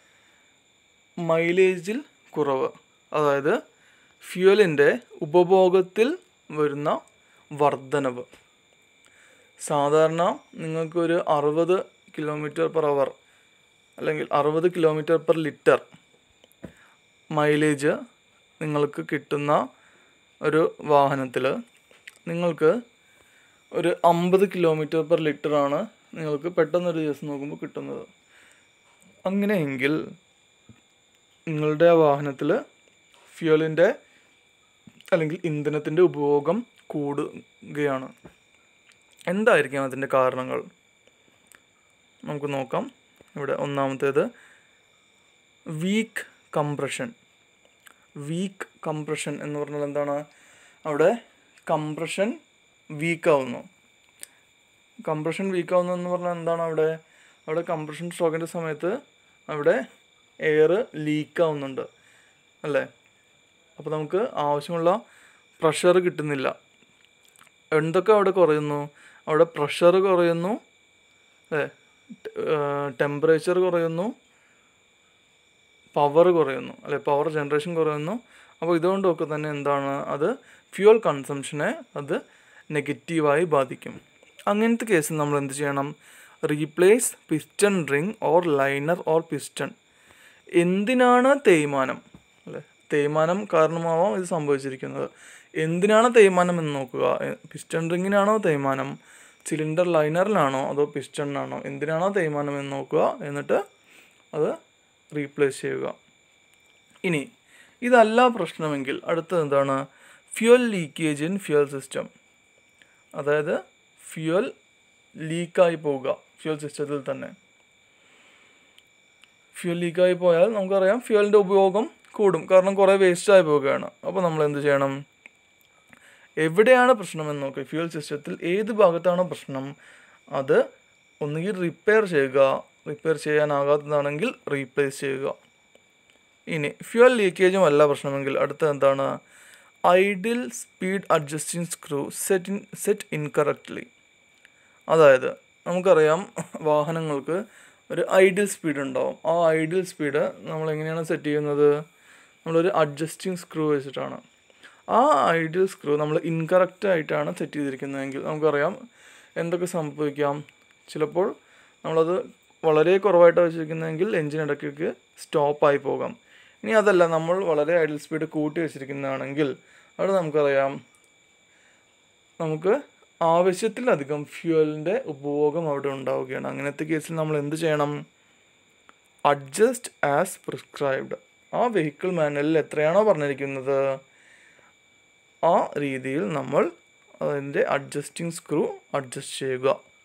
മൈലേജിൽ കുറവ്, അതായത് ഫ്യൂവലിൻ്റെ ഉപഭോഗത്തിൽ വരുന്ന വർധനവ്. സാധാരണ നിങ്ങൾക്കൊരു അറുപത് കിലോമീറ്റർ പെർ അവർ അല്ലെങ്കിൽ അറുപത് കിലോമീറ്റർ പെർ ലിറ്റർ മൈലേജ് നിങ്ങൾക്ക് കിട്ടുന്ന ഒരു വാഹനത്തിൽ നിങ്ങൾക്ക് ഒരു അമ്പത് കിലോമീറ്റർ പെർ ലിറ്ററാണ് നിങ്ങൾക്ക് പെട്ടെന്നൊരു ദിവസം നോക്കുമ്പോൾ കിട്ടുന്നത്. അങ്ങനെയെങ്കിൽ നിങ്ങളുടെ ആ വാഹനത്തിൽ ഫ്യൂവലിൻ്റെ അല്ലെങ്കിൽ ഇന്ധനത്തിൻ്റെ ഉപഭോഗം കൂടുകയാണ്. എന്തായിരിക്കും അതിൻ്റെ കാരണങ്ങൾ? നമുക്ക് നോക്കാം. ഇവിടെ ഒന്നാമത്തേത് വീക്ക് കംപ്രഷൻ. വീക്ക് കംപ്രഷൻ എന്ന് പറഞ്ഞാൽ എന്താണ്? അവിടെ കംപ്രഷൻ വീക്കാവുന്നു. കംപ്രഷൻ വീക്കാവുന്നു എന്ന് പറഞ്ഞാൽ എന്താണ്? അവിടെ അവിടെ കംപ്രഷൻ സ്ട്രോക്കിൻ്റെ സമയത്ത് അവിടെ എയർ ലീക്കാവുന്നുണ്ട് അല്ലേ? അപ്പോൾ നമുക്ക് ആവശ്യമുള്ള പ്രഷർ കിട്ടുന്നില്ല. എന്തൊക്കെ അവിടെ കുറയുന്നു? അവിടെ പ്രഷർ കുറയുന്നു അല്ലേ, ടെമ്പറേച്ചർ കുറയുന്നു, പവർ കുറയുന്നു അല്ലെ, പവർ ജനറേഷൻ കുറയുന്നു. അപ്പോൾ ഇതുകൊണ്ടൊക്കെ തന്നെ എന്താണ്? അത് ഫ്യൂവൽ കൺസംഷനെ അത് നെഗറ്റീവായി ബാധിക്കും. അങ്ങനത്തെ കേസിൽ നമ്മൾ എന്ത് ചെയ്യണം? Replace piston ring or liner or piston. എന്തിനാണ് തേയ്മാനം അല്ലേ? തേയ്മാനം കാരണമാവാം ഇത് സംഭവിച്ചിരിക്കുന്നത്. എന്തിനാണ് തേയ്മാനം എന്ന് നോക്കുക. പിസ്റ്റൺ റിങ്ങിനാണോ തേയ്മാനം, സിലിണ്ടർ ലൈനറിലാണോ, അതോ പിസ്റ്റണിനാണോ? എന്തിനാണോ തേയ്മാനം എന്ന് നോക്കുക, എന്നിട്ട് അത് റീപ്ലേസ് ചെയ്യുക. ഇനി ഇതല്ല പ്രശ്നമെങ്കിൽ അടുത്തത് എന്താണ്? Fuel leakage in fuel system. അതായത് ഫ്യൂവൽ ലീക്കായി പോവുക ഫ്യൂവൽ സിസ്റ്റത്തിൽ തന്നെ. ഫ്യൂവൽ ലീക്കായി പോയാൽ നമുക്കറിയാം ഫ്യൂവലിൻ്റെ ഉപയോഗം കൂടും, കാരണം കുറേ വേസ്റ്റായി പോവുകയാണ്. അപ്പോൾ നമ്മൾ എന്ത് ചെയ്യണം? എവിടെയാണ് പ്രശ്നമെന്ന് നോക്കുക. ഫ്യൂവൽ സിസ്റ്റത്തിൽ ഏത് ഭാഗത്താണോ പ്രശ്നം അത് ഒന്നുകിൽ റിപ്പയർ ചെയ്യുക, റിപ്പയർ ചെയ്യാനാകാത്തതാണെങ്കിൽ റീപ്ലേസ് ചെയ്യുക. ഇനി ഫ്യൂവൽ ലീക്കേജും അല്ല പ്രശ്നമെങ്കിൽ അടുത്ത എന്താണ്? Idle speed adjusting screw set in set incorrectly. അതായത് നമുക്കറിയാം വാഹനങ്ങൾക്ക് ഒരു ഐഡിൽ സ്പീഡ് ഉണ്ടാവും. ആ ഐഡിൽ സ്പീഡ് നമ്മൾ എങ്ങനെയാണ് സെറ്റ് ചെയ്യുന്നത്? നമ്മളൊരു അഡ്ജസ്റ്റിംഗ് സ്ക്രൂ വെച്ചിട്ടാണ്. ആ ഐഡിൽ സ്ക്രൂ നമ്മൾ ഇൻകറക്റ്റ് ആയിട്ടാണ് സെറ്റ് ചെയ്തിരിക്കുന്നതെങ്കിൽ നമുക്കറിയാം എന്തൊക്കെ സംഭവിക്കാം. ചിലപ്പോൾ നമ്മളത് വളരെ കുറവായിട്ട് വെച്ചിരിക്കുന്നതെങ്കിൽ എൻജിൻ ഇടയ്ക്ക് സ്റ്റോപ്പായി പോകാം. ഇനി അതല്ല, നമ്മൾ വളരെ ഐഡിൽ സ്പീഡ് കൂട്ടി വെച്ചിരിക്കുന്നതാണെങ്കിൽ അവിടെ നമുക്കറിയാം നമുക്ക് ആവശ്യത്തിലധികം ഫ്യൂവലിൻ്റെ ഉപഭോഗം അവിടെ ഉണ്ടാവുകയാണ്. അങ്ങനത്തെ കേസിൽ നമ്മൾ എന്ത് ചെയ്യണം? Adjust as prescribed. ആ വെഹിക്കിൾ മാനുവലിൽ എത്രയാണോ പറഞ്ഞിരിക്കുന്നത് ആ രീതിയിൽ നമ്മൾ അതിൻ്റെ അഡ്ജസ്റ്റിംഗ് സ്ക്രൂ അഡ്ജസ്റ്റ് ചെയ്യുക.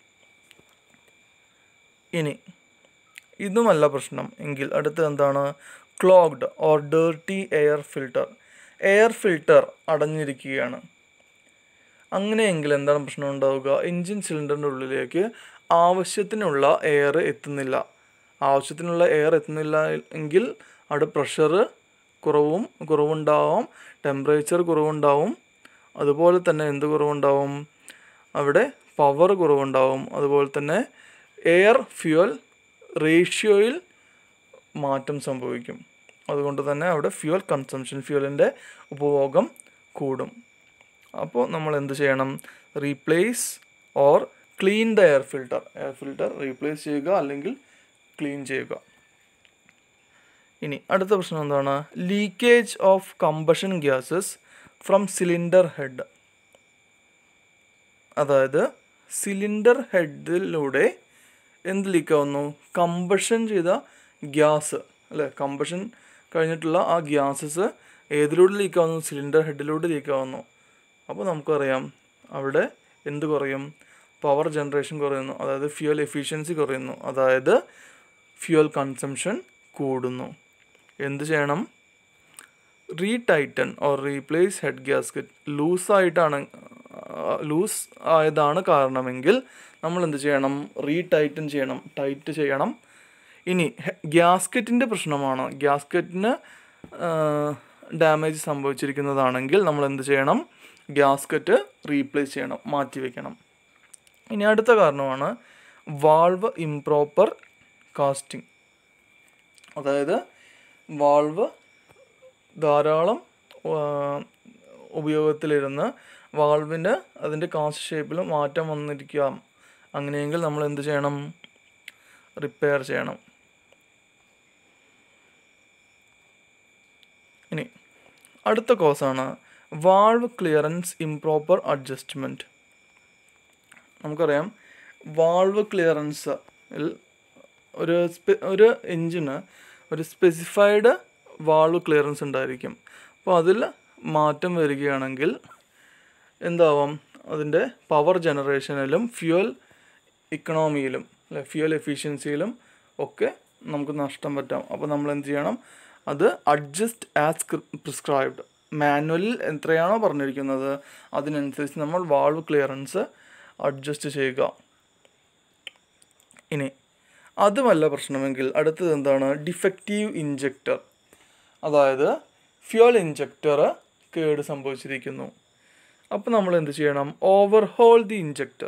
ഇനി ഇതുമല്ല പ്രശ്നം എങ്കിൽ അടുത്ത എന്താണ്? Clogged or dirty air filter. Air filter അടഞ്ഞിരിക്കുകയാണ്. അങ്ങനെയെങ്കിൽ എന്താണ് പ്രശ്നം ഉണ്ടാവുക? എൻജിൻ സിലിണ്ടറിൻ്റെ ഉള്ളിലേക്ക് ആവശ്യത്തിനുള്ള എയർ എത്തുന്നില്ല. ആവശ്യത്തിനുള്ള എയർ എത്തുന്നില്ല എങ്കിൽ അവിടെ പ്രഷർ കുറവും കുറവുണ്ടാവും, ടെമ്പറേച്ചർ കുറവുണ്ടാവും, അതുപോലെ തന്നെ എന്ത് കുറവുണ്ടാവും? അവിടെ പവർ കുറവുണ്ടാവും, അതുപോലെ തന്നെ എയർ ഫ്യൂവൽ റേഷ്യോയിൽ മാറ്റം സംഭവിക്കും. അതുകൊണ്ട് തന്നെ അവിടെ ഫ്യൂവൽ കൺസംഷൻ, ഫ്യൂവലിൻ്റെ ഉപഭോഗം കൂടും. അപ്പോൾ നമ്മൾ എന്ത് ചെയ്യണം? Replace or clean the air filter. Air filter replace ചെയ്യുക അല്ലെങ്കിൽ ക്ലീൻ ചെയ്യുക. ഇനി അടുത്ത പ്രശ്നം എന്താണ്? Leakage of combustion gases from cylinder head. അതായത് സിലിണ്ടർ ഹെഡിലൂടെ എന്ത് ലീക്കാവുന്നു? കമ്പഷൻ ചെയ്ത ഗ്യാസ് അല്ലേ, കമ്പഷൻ കഴിഞ്ഞിട്ടുള്ള ആ ഗ്യാസസ് ഏതിലൂടെ ലീക്കാവുന്നു? സിലിണ്ടർ ഹെഡിലൂടെ ലീക്കാവുന്നു. അപ്പോൾ നമുക്കറിയാം അവിടെ എന്ത് കുറയും? പവർ ജനറേഷൻ കുറയുന്നു, അതായത് ഫ്യൂവൽ എഫിഷ്യൻസി കുറയുന്നു, അതായത് ഫ്യൂവൽ കൺസംഷൻ കൂടുന്നു. എന്ത് ചെയ്യണം? Retighten or replace head gasket. ലൂസായിട്ടാണ് ലൂസ് ആയതാണ് കാരണമെങ്കിൽ നമ്മൾ എന്ത് ചെയ്യണം? റീടൈറ്റൻ ചെയ്യണം, ടൈറ്റ് ചെയ്യണം. ഇനി ഗ്യാസ്കറ്റിൻ്റെ പ്രശ്നമാണ്, ഗ്യാസ്കറ്റിന് ഡാമേജ് സംഭവിച്ചിരിക്കുന്നതാണെങ്കിൽ നമ്മൾ എന്ത് ചെയ്യണം? ഗ്യാസ്കറ്റ് റീപ്ലേസ് ചെയ്യണം, മാറ്റി വയ്ക്കണം. ഇനി അടുത്ത കാരണമാണ് വാൾവ് ഇംപ്രോപ്പർ കാസ്റ്റിംഗ്. അതായത് വാൾവ് ധാരാളം ഉപയോഗത്തിലിരുന്ന് വാൾവിൻ്റെ അതിൻ്റെ കാസ്റ്റ് ഷേപ്പിൽ മാറ്റം വന്നിരിക്കാം. അങ്ങനെയെങ്കിൽ നമ്മൾ എന്ത് ചെയ്യണം? റിപ്പയർ ചെയ്യണം. ഇനി അടുത്ത കോസാണ് വാൾവ് ക്ലിയറൻസ് ഇംപ്രോപ്പർ അഡ്ജസ്റ്റ്മെൻറ്റ്. നമുക്കറിയാം വാൾവ് ക്ലിയറൻസ് ഒരു സ്പെ ഒരു എൻജിന് ഒരു സ്പെസിഫൈഡ് വാൾവ് ക്ലിയറൻസ് ഉണ്ടായിരിക്കും. അപ്പോൾ അതിൽ മാറ്റം വരികയാണെങ്കിൽ എന്താവാം, അതിൻ്റെ പവർ ജനറേഷനിലും ഫ്യൂവൽ ഇക്കണോമിയിലും അല്ലെ ഫ്യൂവൽ എഫിഷ്യൻസിയിലും ഒക്കെ നമുക്ക് നഷ്ടം പറ്റാം. അപ്പോൾ നമ്മൾ എന്ത് ചെയ്യണം, അത് അഡ്ജസ്റ്റ് ആസ് പ്രിസ്ക്രൈബ്ഡ്, മാനുവലിൽ എത്രയാണോ പറഞ്ഞിരിക്കുന്നത് അതിനനുസരിച്ച് നമ്മൾ വാൾവ് ക്ലിയറൻസ് അഡ്ജസ്റ്റ് ചെയ്യുക. ഇനി അതുമല്ല പ്രശ്നമെങ്കിൽ അടുത്തത് എന്താണ്, ഡിഫക്റ്റീവ് ഇഞ്ചക്ടർ. അതായത് ഫ്യൂവൽ ഇഞ്ചക്ടർ കേട് സംഭവിച്ചിരിക്കുന്നു. അപ്പോൾ നമ്മൾ എന്ത് ചെയ്യണം, overhaul the injector.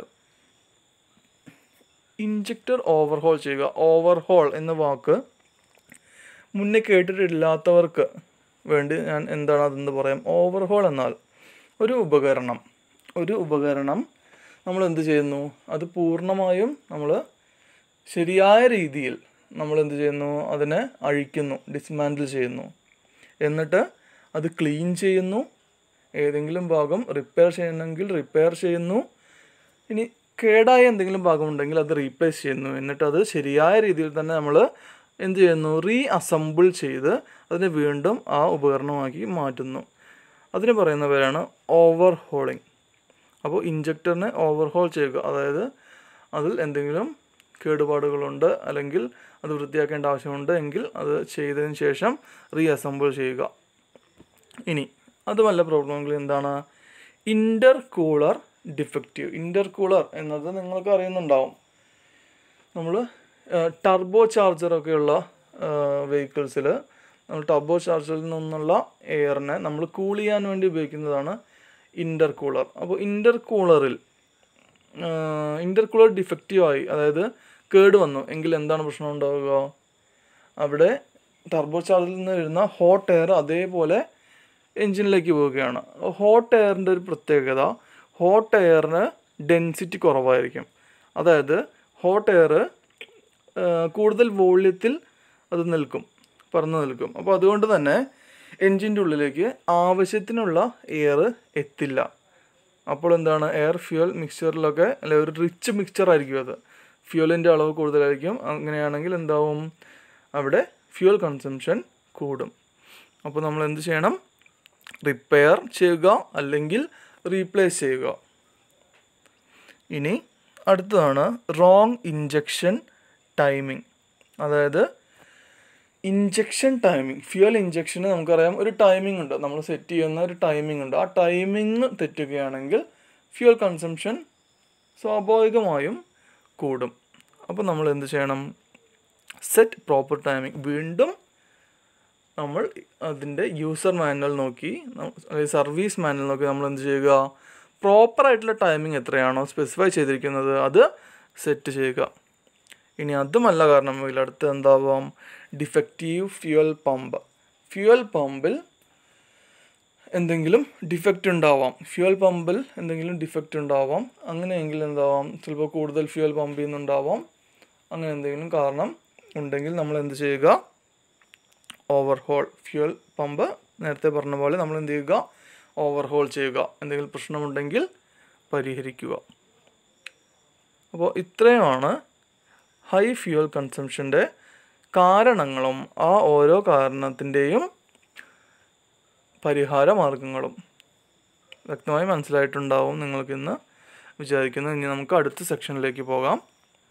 Injector overhaul ചെയ്യുക. ഓവർഹോൾ എന്ന വാക്ക് മുന്നേ കേട്ടിട്ടില്ലാത്തവർക്ക് വേണ്ടി ഞാൻ എന്താണ് അതെന്ന് പറയാം. ഓവർഹോൾ എന്നാൽ ഒരു ഉപകരണം ഒരു ഉപകരണം നമ്മൾ എന്ത് ചെയ്യുന്നു, അത് പൂർണ്ണമായും നമ്മൾ ശരിയായ രീതിയിൽ നമ്മൾ എന്ത് ചെയ്യുന്നു, അതിനെ അഴിക്കുന്നു, ഡിസ്മാൻഡിൽ ചെയ്യുന്നു. എന്നിട്ട് അത് ക്ലീൻ ചെയ്യുന്നു. ഏതെങ്കിലും ഭാഗം റിപ്പയർ ചെയ്യണമെങ്കിൽ റിപ്പയർ ചെയ്യുന്നു. ഇനി കേടായ എന്തെങ്കിലും ഭാഗമുണ്ടെങ്കിൽ അത് റീപ്ലേസ് ചെയ്യുന്നു. എന്നിട്ട് അത് ശരിയായ രീതിയിൽ തന്നെ നമ്മൾ എന്ത് ചെയ്യുന്നു, റീ അസംബിൾ ചെയ്ത് അതിനെ വീണ്ടും ആ ഉപകരണമാക്കി മാറ്റുന്നു. അതിന് പറയുന്ന പേരാണ് ഓവർഹോളിംഗ്. അപ്പോൾ ഇഞ്ചക്ടറിനെ ഓവർഹോൾ ചെയ്യുക, അതായത് അതിൽ എന്തെങ്കിലും കേടുപാടുകളുണ്ട് അല്ലെങ്കിൽ അത് വൃത്തിയാക്കേണ്ട ആവശ്യമുണ്ട് എങ്കിൽ അത് ചെയ്തതിന് ശേഷം റീ അസംബിൾ ചെയ്യുക. ഇനി അതുമല്ല പ്രോബ്ലമെങ്കിൽ എന്താണ്, inter cooler defective. Inter cooler എന്നത് നിങ്ങൾക്ക് അറിയുന്നുണ്ടാവും. നമ്മൾ ടർബോ ചാർജറൊക്കെയുള്ള വെഹിക്കിൾസിൽ നമ്മൾ ടർബോ ചാർജറിൽ നിന്നുള്ള എയറിനെ നമ്മൾ കൂൾ ചെയ്യാൻ വേണ്ടി ഉപയോഗിക്കുന്നതാണ് ഇൻ്റർ കൂളർ. അപ്പോൾ ഇൻ്റർ കൂളറിൽ ഇൻ്റർ കൂളർ ഡിഫക്റ്റീവായി, അതായത് കേട് വന്നു എങ്കിൽ എന്താണ് പ്രശ്നം ഉണ്ടാവുക, അവിടെ ടർബോ ചാർജറിൽ നിന്ന് വരുന്ന ഹോട്ട് എയർ അതേപോലെ എൻജിനിലേക്ക് പോവുകയാണ്. ഹോട്ട് എയറിൻ്റെ ഒരു പ്രത്യേകത, ഹോട്ട് എയറിന് ഡെൻസിറ്റി കുറവായിരിക്കും. അതായത് ഹോട്ട് എയർ കൂടുതൽ വോള്യത്തിൽ അത് നിൽക്കും, പറന്ന് നിൽക്കും. അപ്പോൾ അതുകൊണ്ട് തന്നെ എൻജിൻ്റെ ഉള്ളിലേക്ക് ആവശ്യത്തിനുള്ള എയർ എത്തില്ല. അപ്പോൾ എന്താണ്, എയർ ഫ്യൂവൽ മിക്സ്ചറിലൊക്കെ അല്ലെ ഒരു റിച്ച് മിക്സ്ചർ ആയിരിക്കും, അത് ഫ്യൂവലിൻ്റെ അളവ് കൂടുതലായിരിക്കും. അങ്ങനെയാണെങ്കിൽ എന്താവും, അവിടെ ഫ്യൂവൽ കൺസംഷൻ കൂടും. അപ്പോൾ നമ്മൾ എന്ത് ചെയ്യണം, റിപ്പയർ ചെയ്യുക അല്ലെങ്കിൽ റീപ്ലേസ് ചെയ്യുക. ഇനി അടുത്തതാണ് റോങ് ഇഞ്ചക്ഷൻ ടൈമിംഗ്. അതായത് ഇഞ്ചക്ഷൻ ടൈമിംഗ്, ഫ്യൂവൽ ഇഞ്ചക്ഷന് നമുക്കറിയാം ഒരു ടൈമിംഗ് ഉണ്ട്, നമ്മൾ സെറ്റ് ചെയ്യുന്ന ഒരു ടൈമിംഗ് ഉണ്ട്. ആ ടൈമിംഗ് തെറ്റുകയാണെങ്കിൽ ഫ്യൂവൽ കൺസംഷൻ സ്വാഭാവികമായും കൂടും. അപ്പോൾ നമ്മൾ എന്ത് ചെയ്യണം, സെറ്റ് പ്രോപ്പർ ടൈമിംഗ്. വീണ്ടും നമ്മൾ അതിൻ്റെ യൂസർ മാനുവൽ നോക്കി, സർവീസ് മാനുവൽ നോക്കി നമ്മൾ എന്ത് ചെയ്യുക, പ്രോപ്പറായിട്ടുള്ള ടൈമിംഗ് എത്രയാണോ സ്പെസിഫൈ ചെയ്തിരിക്കുന്നത് അത് സെറ്റ് ചെയ്യുക. ഇനി അതുമല്ല കാരണം അടുത്ത് എന്താവാം, ഡിഫക്റ്റീവ് ഫ്യൂവൽ പമ്പ്. ഫ്യൂവൽ പമ്പിൽ എന്തെങ്കിലും ഡിഫക്റ്റ് ഉണ്ടാവാം ഫ്യൂവൽ പമ്പിൽ എന്തെങ്കിലും ഡിഫക്റ്റ് ഉണ്ടാവാം അങ്ങനെയെങ്കിൽ എന്താവാം, ചിലപ്പോൾ കൂടുതൽ ഫ്യൂവൽ പമ്പിൽ നിന്നുണ്ടാവാം. അങ്ങനെ എന്തെങ്കിലും കാരണം ഉണ്ടെങ്കിൽ നമ്മൾ എന്ത് ചെയ്യുക, ഓവർഹോൾ. ഫ്യൂവൽ പമ്പ് നേരത്തെ പറഞ്ഞ പോലെ നമ്മൾ എന്ത് ചെയ്യുക, ഓവർഹോൾ ചെയ്യുക. എന്തെങ്കിലും പ്രശ്നമുണ്ടെങ്കിൽ പരിഹരിക്കുക. അപ്പോൾ ഇത്രയുമാണ് ഹൈ ഫ്യൂവൽ കൺസംഷൻ്റെ കാരണങ്ങളും ആ ഓരോ കാരണത്തിൻ്റെയും പരിഹാര മാർഗങ്ങളും. വ്യക്തമായി മനസ്സിലായിട്ടുണ്ടാവും നിങ്ങൾക്കിന്ന് വിചാരിക്കുന്നു. ഇനി നമുക്ക് അടുത്ത സെക്ഷനിലേക്ക് പോകാം.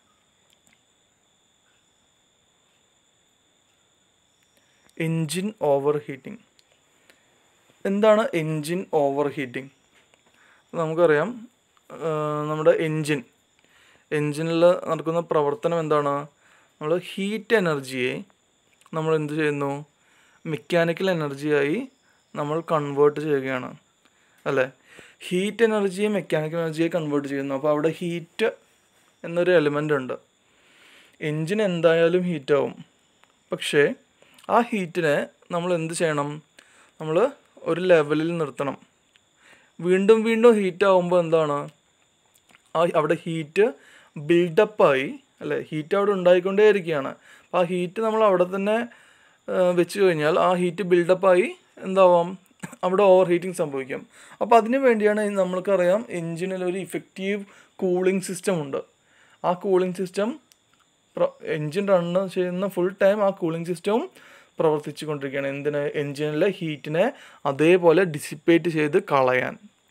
Engine over heating. എന്താണ് എൻജിൻ ഓവർ ഹീറ്റിംഗ്? നമുക്കറിയാം, നമ്മുടെ എൻജിൻ എൻജിനിൽ നടക്കുന്ന പ്രവർത്തനം എന്താണ്, നമ്മൾ ഹീറ്റ് എനർജിയെ നമ്മൾ എന്ത് ചെയ്യുന്നു, മെക്കാനിക്കൽ എനർജിയായി നമ്മൾ കൺവേർട്ട് ചെയ്യുകയാണ് അല്ലേ. ഹീറ്റ് എനർജിയെ മെക്കാനിക്കൽ എനർജിയെ കൺവേർട്ട് ചെയ്യുന്നു. അപ്പോൾ അവിടെ ഹീറ്റ് എന്നൊരു എലിമെൻ്റ് ഉണ്ട്. എൻജിൻ എന്തായാലും ഹീറ്റാവും. പക്ഷേ ആ ഹീറ്റിനെ നമ്മൾ എന്ത് ചെയ്യണം, നമ്മൾ ഒരു ലെവലിൽ നിർത്തണം. വീണ്ടും വീണ്ടും ഹീറ്റാവുമ്പോൾ എന്താണ്, ആ അവിടെ ഹീറ്റ് ബിൽഡപ്പായി അല്ലേ, ഹീറ്റ് അവിടെ ഉണ്ടായിക്കൊണ്ടേയിരിക്കുകയാണ്. അപ്പോൾ ആ ഹീറ്റ് നമ്മൾ അവിടെ തന്നെ വെച്ച് കഴിഞ്ഞാൽ ആ ഹീറ്റ് ബിൽഡപ്പായി എന്താവാം, അവിടെ ഓവർ ഹീറ്റിംഗ് സംഭവിക്കും. അപ്പോൾ അതിന് വേണ്ടിയാണ് നമ്മൾക്കറിയാം എൻജിനിൽ ഒരു ഇഫക്റ്റീവ് കൂളിംഗ് സിസ്റ്റം ഉണ്ട്. ആ കൂളിംഗ് സിസ്റ്റം എൻജിൻ റണ്ണ് ചെയ്യുന്ന ഫുൾ ടൈം ആ കൂളിംഗ് സിസ്റ്റവും പ്രവർത്തിച്ചു കൊണ്ടിരിക്കുകയാണ്. എന്തിന്? എൻജിനിലെ ഹീറ്റിനെ അതേപോലെ ഡിസിപ്പേറ്റ് ചെയ്ത് കളയാൻ.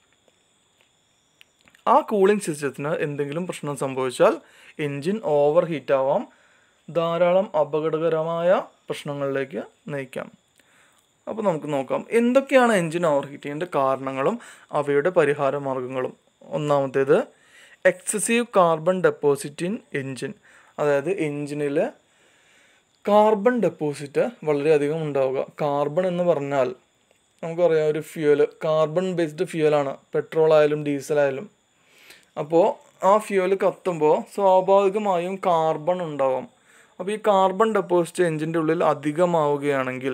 ആ കൂളിംഗ് സിസ്റ്റത്തിന് എന്തെങ്കിലും പ്രശ്നം സംഭവിച്ചാൽ എൻജിൻ ഓവർ ഹീറ്റ് ആവാം, ധാരാളം അപകടകരമായ പ്രശ്നങ്ങളിലേക്ക് നയിക്കാം. അപ്പോൾ നമുക്ക് നോക്കാം എന്തൊക്കെയാണ് എൻജിൻ ഓവർ ഹീറ്റിങ്ങിൻ്റെ കാരണങ്ങളും അവയുടെ പരിഹാര മാർഗങ്ങളും. ഒന്നാമത്തേത് excessive carbon deposit in engine. അതായത് എൻജിനിൽ കാർബൺ ഡെപ്പോസിറ്റ് വളരെയധികം ഉണ്ടാവുക. കാർബൺ എന്ന് പറഞ്ഞാൽ നമുക്കറിയാം ഒരു ഫ്യൂവൽ, കാർബൺ ബേസ്ഡ് ഫ്യൂവലാണ്, പെട്രോൾ ആയാലും ഡീസൽ ആയാലും. അപ്പോൾ ആ ഫ്യൂവൽ കത്തുമ്പോൾ സ്വാഭാവികമായും കാർബൺ ഉണ്ടാവാം. അപ്പോൾ ഈ കാർബൺ ഡെപ്പോസിറ്റ് എൻജിൻ്റെ ഉള്ളിൽ അധികമാവുകയാണെങ്കിൽ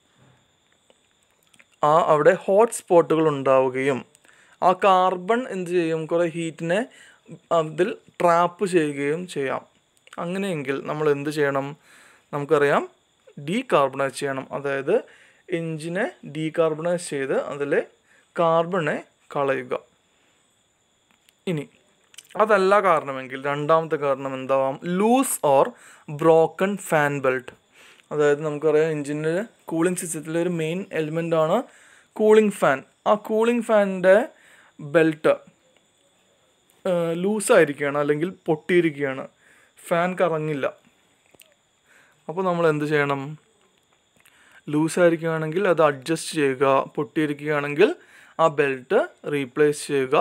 ആ അവിടെ ഹോട്ട് സ്പോട്ടുകൾ ഉണ്ടാവുകയും ആ കാർബൺ എന്ത് ചെയ്യും? കുറേ ഹീറ്റിനെ അതിൽ ട്രാപ്പ് ചെയ്യുകയും ചെയ്യാം. അങ്ങനെയെങ്കിൽ നമ്മൾ എന്ത് ചെയ്യണം? നമുക്കറിയാം ഡീകാർബണൈസ് ചെയ്യണം. അതായത് എൻജിനെ ഡീകാർബണൈസ് ചെയ്ത് അതിലെ കാർബണെ കളയുക. ഇനി അതല്ല കാരണമെങ്കിൽ രണ്ടാമത്തെ കാരണം എന്താവാം? Loose or broken fan belt. അതായത് നമുക്കറിയാം എൻജിൻ്റെ കൂളിംഗ് സിസ്റ്റത്തിലെ ഒരു മെയിൻ എലിമെൻ്റാണ് കൂളിംഗ് ഫാൻ. ആ കൂളിംഗ് ഫാനിൻ്റെ ബെൽറ്റ് ലൂസായിരിക്കുകയാണ് അല്ലെങ്കിൽ പൊട്ടിയിരിക്കുകയാണ്, ഫാൻ കറങ്ങില്ല. അപ്പോൾ നമ്മൾ എന്ത് ചെയ്യണം? ലൂസായിരിക്കുകയാണെങ്കിൽ അത് അഡ്ജസ്റ്റ് ചെയ്യുക, പൊട്ടിയിരിക്കുകയാണെങ്കിൽ ആ ബെൽറ്റ് റീപ്ലേസ് ചെയ്യുക.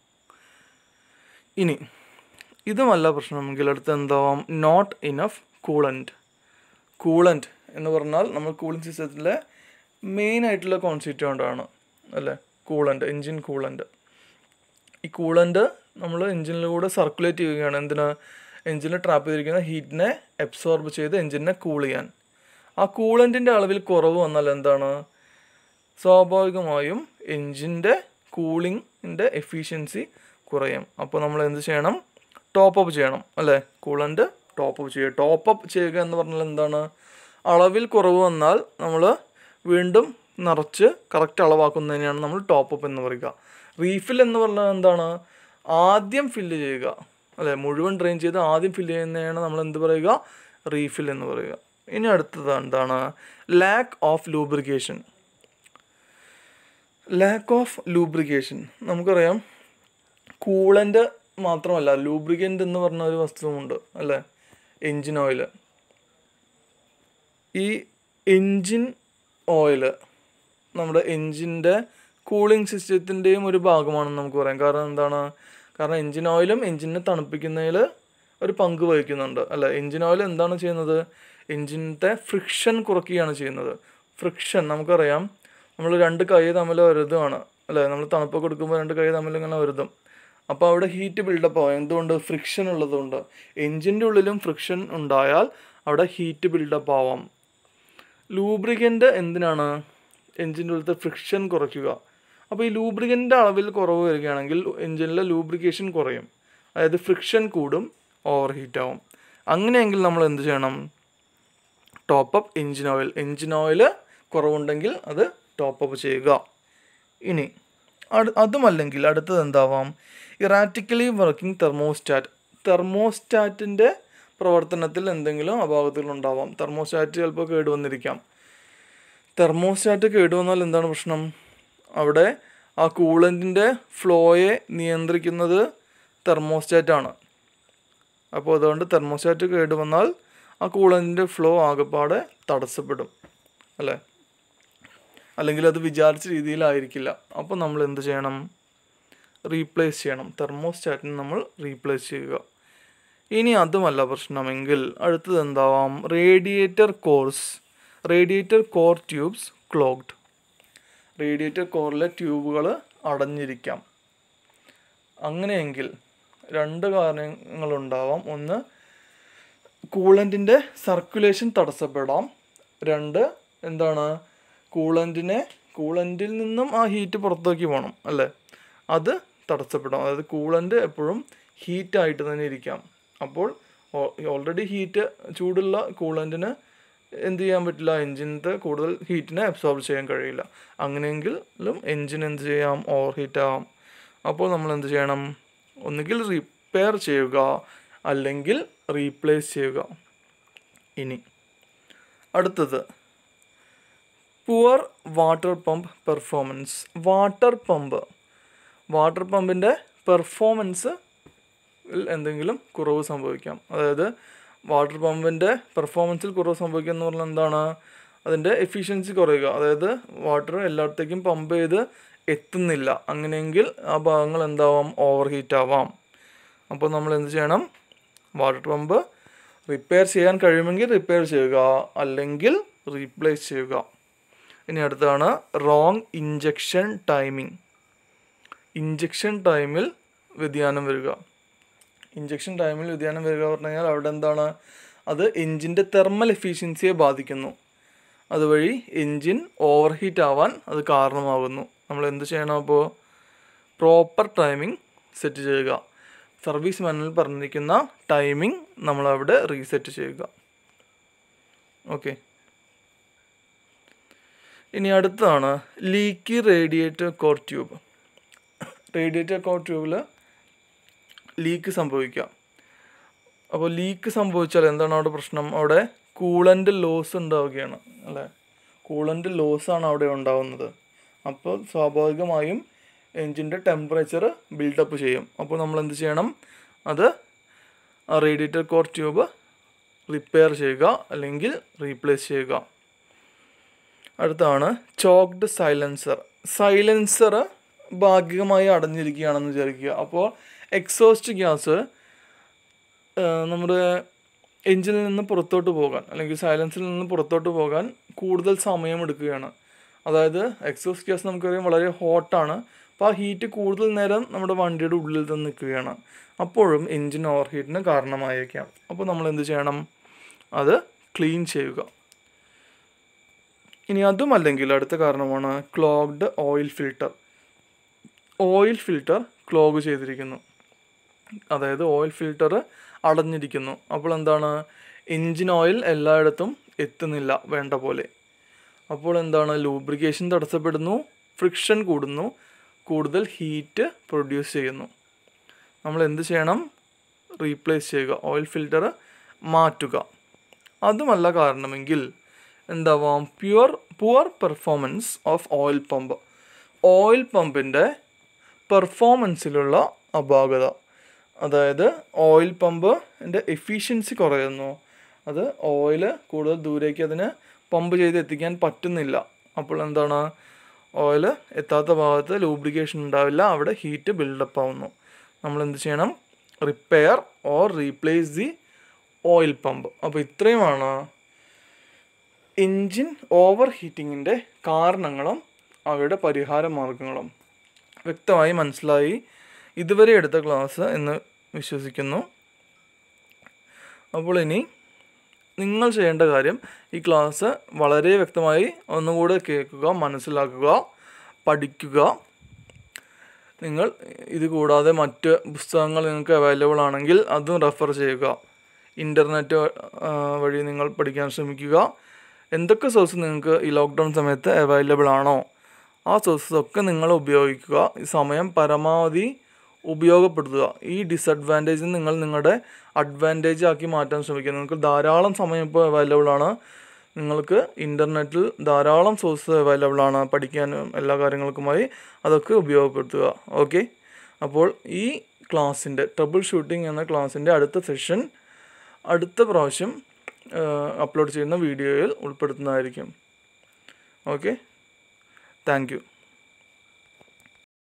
ഇനി ഇതുമല്ല പ്രശ്നമെങ്കിൽ അടുത്ത് എന്താവാം? Not enough coolant. കൂളൻറ്റ് എന്ന് പറഞ്ഞാൽ നമ്മൾ കൂളിംഗ് സിസ്റ്റത്തിലെ മെയിൻ ആയിട്ടുള്ള കോൺസ്റ്റിറ്റ്യൂൻ്റ് ആണ് അല്ലേ കൂളൻറ്റ്, എൻജിൻ കൂളൻറ്റ്. ഈ കൂളൻറ്റ് നമ്മൾ എൻജിനിലൂടെ സർക്കുലേറ്റ് ചെയ്യുകയാണ്. എന്തിനാ? എൻജിനിൽ ട്രാപ്പ് ചെയ്തിരിക്കുന്ന ഹീറ്റിനെ അബ്സോർബ് ചെയ്ത് എൻജിനെ കൂൾ ചെയ്യാൻ. ആ കൂളൻറ്റിൻ്റെ അളവിൽ കുറവ് വന്നാൽ എന്താണ്? സ്വാഭാവികമായും എൻജിൻ്റെ കൂളിങ്ങിൻ്റെ എഫിഷ്യൻസി കുറയും. അപ്പോൾ നമ്മൾ എന്ത് ചെയ്യണം? ടോപ്പ് അപ്പ് ചെയ്യണം അല്ലേ? കൂളൻറ്റ് ടോപ്പ് അപ്പ് ചെയ്യുക. ടോപ്പ് അപ്പ് ചെയ്യുക എന്ന് പറഞ്ഞാൽ എന്താണ്? അളവിൽ കുറവ് വന്നാൽ നമ്മൾ വീണ്ടും നിറച്ച് കറക്റ്റ് അളവാക്കുന്നതിനെയാണ് നമ്മൾ ടോപ്പ് അപ്പ് എന്ന് പറയുക. റീഫിൽ എന്ന് പറഞ്ഞാൽ എന്താണ്? ആദ്യം ഫില്ല് ചെയ്യുക അല്ലേ? മുഴുവൻ ഡ്രെയിൻ ചെയ്ത് ആദ്യം ഫില്ല് ചെയ്യുന്നതാണ് നമ്മൾ എന്ത് പറയുക? റീഫിൽ എന്ന് പറയുക. ഇനി അടുത്തത് എന്താണ്? Lack of lubrication. Lack of lubrication നമുക്കറിയാം കൂളൻ്റ് മാത്രമല്ല, ലൂബ്രിക്കൻ്റ് എന്ന് പറഞ്ഞ ഒരു വസ്തുവുമുണ്ട് അല്ലേ? Engine oil. ഈ എൻജിൻ ഓയിൽ നമ്മുടെ എൻജിൻ്റെ കൂളിംഗ് സിസ്റ്റത്തിൻ്റെയും ഒരു ഭാഗമാണെന്ന് നമുക്ക് പറയാം. കാരണം എന്താണ്? കാരണം എൻജിൻ ഓയിലും എൻജിനെ തണുപ്പിക്കുന്നതിൽ ഒരു പങ്ക് വഹിക്കുന്നുണ്ട് അല്ലേ? എൻജിൻ ഓയിൽ എന്താണ് ചെയ്യുന്നത്? എൻജിനത്തെ ഫ്രിക്ഷൻ കുറയ്ക്കുകയാണ് ചെയ്യുന്നത്. ഫ്രിക്ഷൻ നമുക്കറിയാം, നമ്മൾ രണ്ട് കൈ തമ്മിൽ വരുതുമാണ് അല്ലേ? നമ്മൾ തണുപ്പ് കൊടുക്കുമ്പോൾ രണ്ട് കൈ തമ്മിൽ ഇങ്ങനെ വരുതും. അപ്പോൾ അവിടെ ഹീറ്റ് ബിൽഡപ്പ് ആവും. എന്തുകൊണ്ട്? ഫ്രിക്ഷൻ ഉള്ളതുകൊണ്ട്. എൻജിൻ്റെ ഉള്ളിലും ഫ്രിക്ഷൻ ഉണ്ടായാൽ അവിടെ ഹീറ്റ് ബിൽഡപ്പ് ആവാം. ലൂബ്രിക്കൻ്റ് എന്തിനാണ്? എൻജിൻ്റെ ഉള്ളിലത്തെ ഫ്രിക്ഷൻ കുറയ്ക്കുക. അപ്പോൾ ഈ ലൂബ്രിക്കൻ്റെ അളവിൽ കുറവ് വരികയാണെങ്കിൽ എൻജിനിലെ ലൂബ്രിക്കേഷൻ കുറയും, അതായത് ഫ്രിക്ഷൻ കൂടും, ഓവർ ഹീറ്റ് ആവും. അങ്ങനെയെങ്കിൽ നമ്മൾ എന്ത് ചെയ്യണം? Top up engine oil. Engine oil കുറവുണ്ടെങ്കിൽ അത് ടോപ്പ് അപ്പ് ചെയ്യുക. ഇനി അടു അതുമല്ലെങ്കിൽ അടുത്തത് എന്താവാം? ഇറാറ്റിക്കലി വർക്കിംഗ് തെർമോസ്റ്റാറ്റ്. തെർമോസ്റ്റാറ്റിൻ്റെ പ്രവർത്തനത്തിൽ എന്തെങ്കിലും അപാകതകളുണ്ടാവാം. തെർമോസ്റ്റാറ്റ് ചിലപ്പോൾ കേടുവന്നിരിക്കാം. തെർമോസ്റ്റാറ്റ് കേടുവന്നാൽ എന്താണ് പ്രശ്നം? അവിടെ ആ കൂളൻറ്റിൻ്റെ ഫ്ലോയെ നിയന്ത്രിക്കുന്നത് തെർമോസ്റ്റാറ്റാണ്. അപ്പോൾ അതുകൊണ്ട് തെർമോസ്റ്റാറ്റ് കേടുവന്നാൽ ആ കൂളൻറ്റിൻ്റെ ഫ്ലോ ആകെപ്പാടെ തടസ്സപ്പെടും അല്ലേ? അല്ലെങ്കിൽ അത് വിചാരിച്ച രീതിയിലായിരിക്കില്ല. അപ്പോൾ നമ്മൾ എന്ത് ചെയ്യണം? റീപ്ലേസ് ചെയ്യണം. തെർമോസ്റ്റാറ്റിന് നമ്മൾ റീപ്ലേസ് ചെയ്യുക. ഇനി അതുമല്ല പ്രശ്നമെങ്കിൽ അടുത്തത് എന്താവാം? Radiator cores. Radiator core tubes clogged. Radiator കോറിലെ ട്യൂബുകൾ അടഞ്ഞിരിക്കാം. അങ്ങനെയെങ്കിൽ രണ്ട് കാരണങ്ങളുണ്ടാവാം. ഒന്ന്, കൂളൻറ്റിൻ്റെ സർക്കുലേഷൻ തടസ്സപ്പെടാം. രണ്ട്, എന്താണ്? കൂളൻറ്റിനെ കൂളൻറ്റിൽ നിന്നും ആ ഹീറ്റ് പുറത്തേക്ക് പോകണം അല്ലേ? അത് തടസ്സപ്പെടാം. അതായത് കൂളൻറ്റ് എപ്പോഴും ഹീറ്റായിട്ട് തന്നെ ഇരിക്കാം. അപ്പോൾ ഓൾറെഡി ഹീറ്റ് ചൂടുള്ള കൂളൻറ്റിന് എന്ത് ചെയ്യാൻ പറ്റില്ല? എൻജിനത്തെ കൂടുതൽ ഹീറ്റിനെ അബ്സോർബ് ചെയ്യാൻ കഴിയില്ല. അങ്ങനെയെങ്കിലും എൻജിൻ എന്ത് ചെയ്യാം? ഓവർ ഹീറ്റ് ആവാം. അപ്പോൾ നമ്മൾ എന്ത് ചെയ്യണം? ഒന്നുകിൽ റിപ്പയർ ചെയ്യുക അല്ലെങ്കിൽ റീപ്ലേസ് ചെയ്യുക. ഇനി അടുത്തത് poor water pump performance. Water pump water പമ്പിൻ്റെ പെർഫോമൻസ് എന്തെങ്കിലും കുറവ് സംഭവിക്കാം. അതായത് വാട്ടർ പമ്പിൻ്റെ പെർഫോമൻസിൽ കുറവ് സംഭവിക്കുക എന്ന് പറഞ്ഞാൽ എന്താണ്? അതിൻ്റെ എഫിഷ്യൻസി കുറയുക. അതായത് വാട്ടർ എല്ലായിടത്തേക്കും പമ്പ് ചെയ്ത് എത്തുന്നില്ല. അങ്ങനെയെങ്കിൽ ആ ഭാഗങ്ങൾ എന്താവാം? ഓവർ ഹീറ്റ് ആവാം. അപ്പോൾ നമ്മൾ എന്ത് ചെയ്യണം? വാട്ടർ പമ്പ് റിപ്പയർ ചെയ്യാൻ കഴിയുമെങ്കിൽ റിപ്പയർ ചെയ്യുക, അല്ലെങ്കിൽ റീപ്ലേസ് ചെയ്യുക. ഇനി അടുത്താണ് റോങ് ഇഞ്ചക്ഷൻ ടൈമിംഗ്. ഇഞ്ചക്ഷൻ ടൈമിൽ വ്യതിയാനം വരിക. ഇഞ്ചക്ഷൻ ടൈമിൽ വ്യതിയാനം വരിക പറഞ്ഞു കഴിഞ്ഞാൽ അവിടെ എന്താണ്? അത് എൻജിൻ്റെ തെർമൽ എഫിഷ്യൻസിയെ ബാധിക്കുന്നു. അതുവഴി എൻജിൻ ഓവർ ഹീറ്റ് ആവാൻ അത് കാരണമാകുന്നു. നമ്മൾ എന്ത് ചെയ്യണം? അപ്പോൾ പ്രോപ്പർ ടൈമിംഗ് സെറ്റ് ചെയ്യുക. സർവീസ് മാനുവൽ പറഞ്ഞിരിക്കുന്ന ടൈമിംഗ് നമ്മളവിടെ റീസെറ്റ് ചെയ്യുക. ഓക്കെ. ഇനി അടുത്താണ് leaky radiator core tube. Radiator core ട്യൂബിൽ ലീക്ക് സംഭവിക്കാം. അപ്പോൾ ലീക്ക് സംഭവിച്ചാൽ എന്താണ് അവിടെ പ്രശ്നം? അവിടെ കൂളൻ്റ് ലോസ് ഉണ്ടാവുകയാണ്, അല്ലേ? കൂളൻ്റ് ലോസാണ് അവിടെ ഉണ്ടാവുന്നത്. അപ്പോൾ സ്വാഭാവികമായും എൻജിൻ്റെ ടെമ്പറേച്ചർ ബിൽഡപ്പ് ചെയ്യും. അപ്പോൾ നമ്മൾ എന്ത് ചെയ്യണം? അത് ആ റേഡിയേറ്റർ കോർ ട്യൂബ് റിപ്പയർ ചെയ്യുക, അല്ലെങ്കിൽ റീപ്ലേസ് ചെയ്യുക. അടുത്താണ് ചോക്ഡ് സൈലൻസർ. സൈലൻസർ ഭാഗികമായി അടഞ്ഞിരിക്കുകയാണെന്ന് വിചാരിക്കുക. അപ്പോൾ എക്സോസ്റ്റ് ഗ്യാസ് നമ്മുടെ എൻജിനിൽ നിന്ന് പുറത്തോട്ട് പോകാൻ, അല്ലെങ്കിൽ സൈലൻസിൽ നിന്ന് പുറത്തോട്ട് പോകാൻ കൂടുതൽ സമയം എടുക്കുകയാണ്. അതായത് എക്സോസ്റ്റ് ഗ്യാസ് നമുക്കറിയാം വളരെ ഹോട്ടാണ്. അപ്പോൾ ആ ഹീറ്റ് കൂടുതൽ നേരം നമ്മുടെ വണ്ടിയുടെ ഉള്ളിൽ തന്നെ നിൽക്കുകയാണ്. അപ്പോഴും എൻജിൻ ഓവർ ഹീറ്റിന് കാരണമായേക്കാം. അപ്പോൾ നമ്മൾ എന്ത് ചെയ്യണം? അത് ക്ലീൻ ചെയ്യുക. ഇനി അതുമല്ലെങ്കിൽ അടുത്ത കാരണമാണ് clogged oil filter. Oil filter clog ചെയ്തിരിക്കുന്നു. അതായത് ഓയിൽ ഫിൽട്ടർ അടഞ്ഞിരിക്കുന്നു. അപ്പോൾ എന്താണ്? എൻജിൻ ഓയിൽ എല്ലായിടത്തും എത്തുന്നില്ല വേണ്ട പോലെ. അപ്പോൾ എന്താണ്? ലൂബ്രിക്കേഷൻ തടസ്സപ്പെടുന്നു, ഫ്രിക്ഷൻ കൂടുന്നു, കൂടുതൽ ഹീറ്റ് പ്രൊഡ്യൂസ് ചെയ്യുന്നു. നമ്മൾ എന്ത് ചെയ്യണം? റീപ്ലേസ് ചെയ്യുക, ഓയിൽ ഫിൽട്ടർ മാറ്റുക. അതുമല്ല കാരണമെങ്കിൽ എന്താവാം? Pure poor performance of oil pump. Oil പമ്പിൻ്റെ പെർഫോമൻസിലുള്ള അപാകത. അതായത് ഓയിൽ പമ്പിൻ്റെ എഫിഷ്യൻസി കുറയുന്നു. അത് ഓയിൽ കൂടുതൽ ദൂരേക്ക് അതിന് പമ്പ് ചെയ്ത് എത്തിക്കാൻ പറ്റുന്നില്ല. അപ്പോൾ എന്താണ്? ഓയിൽ എത്താത്ത ഭാഗത്ത് ലൂബ്രിക്കേഷൻ ഉണ്ടാവില്ല, അവിടെ ഹീറ്റ് ബിൽഡപ്പ് ആവുന്നു. നമ്മൾ എന്ത് ചെയ്യണം? Repair or replace the oil pump. അപ്പോൾ ഇത്രയുമാണ് എൻജിൻ ഓവർ ഹീറ്റിങ്ങിൻ്റെ കാരണങ്ങളും അവയുടെ പരിഹാര മാർഗങ്ങളും. വ്യക്തമായി മനസ്സിലായി ഇതുവരെ എടുത്ത ക്ലാസ് എന്ന് വിശ്വസിക്കുന്നു. അപ്പോൾ ഇനി നിങ്ങൾ ചെയ്യേണ്ട കാര്യം ഈ ക്ലാസ് വളരെ വ്യക്തമായി ഒന്നുകൂടെ കേൾക്കുക, മനസ്സിലാക്കുക, പഠിക്കുക. നിങ്ങൾ ഇത് കൂടാതെ മറ്റ് പുസ്തകങ്ങൾ നിങ്ങൾക്ക് അവൈലബിൾ ആണെങ്കിൽ അതും റെഫർ ചെയ്യുക. ഇൻ്റർനെറ്റ് വഴി നിങ്ങൾ പഠിക്കാൻ ശ്രമിക്കുക. എന്തൊക്കെ സോഴ്സ് നിങ്ങൾക്ക് ഈ ലോക്ക്ഡൗൺ സമയത്ത് അവൈലബിൾ ആണോ ആ സോഴ്സൊക്കെ നിങ്ങൾ ഉപയോഗിക്കുക. ഈ സമയം പരമാവധി ഉപയോഗപ്പെടുത്തുക. ഈ ഡിസഡ്വാൻറ്റേജ് നിങ്ങൾ നിങ്ങളുടെ അഡ്വാൻറ്റേജ് ആക്കി മാറ്റാൻ ശ്രമിക്കുക. നിങ്ങൾക്ക് ധാരാളം സമയം ഇപ്പോൾ അവൈലബിൾ ആണ്. നിങ്ങൾക്ക് ഇൻ്റർനെറ്റിൽ ധാരാളം സോഴ്സ് അവൈലബിൾ ആണ് പഠിക്കാനും എല്ലാ കാര്യങ്ങൾക്കുമായി. അതൊക്കെ ഉപയോഗപ്പെടുത്തുക. ഓക്കെ. അപ്പോൾ ഈ ക്ലാസ്സിൻ്റെ ട്രബിൾ ഷൂട്ടിംഗ് എന്ന ക്ലാസ്സിൻ്റെ അടുത്ത സെഷൻ അടുത്ത പ്രാവശ്യം അപ്ലോഡ് ചെയ്യുന്ന വീഡിയോയിൽ ഉൾപ്പെടുത്തുന്നതായിരിക്കും. ഓക്കെ. Thank you.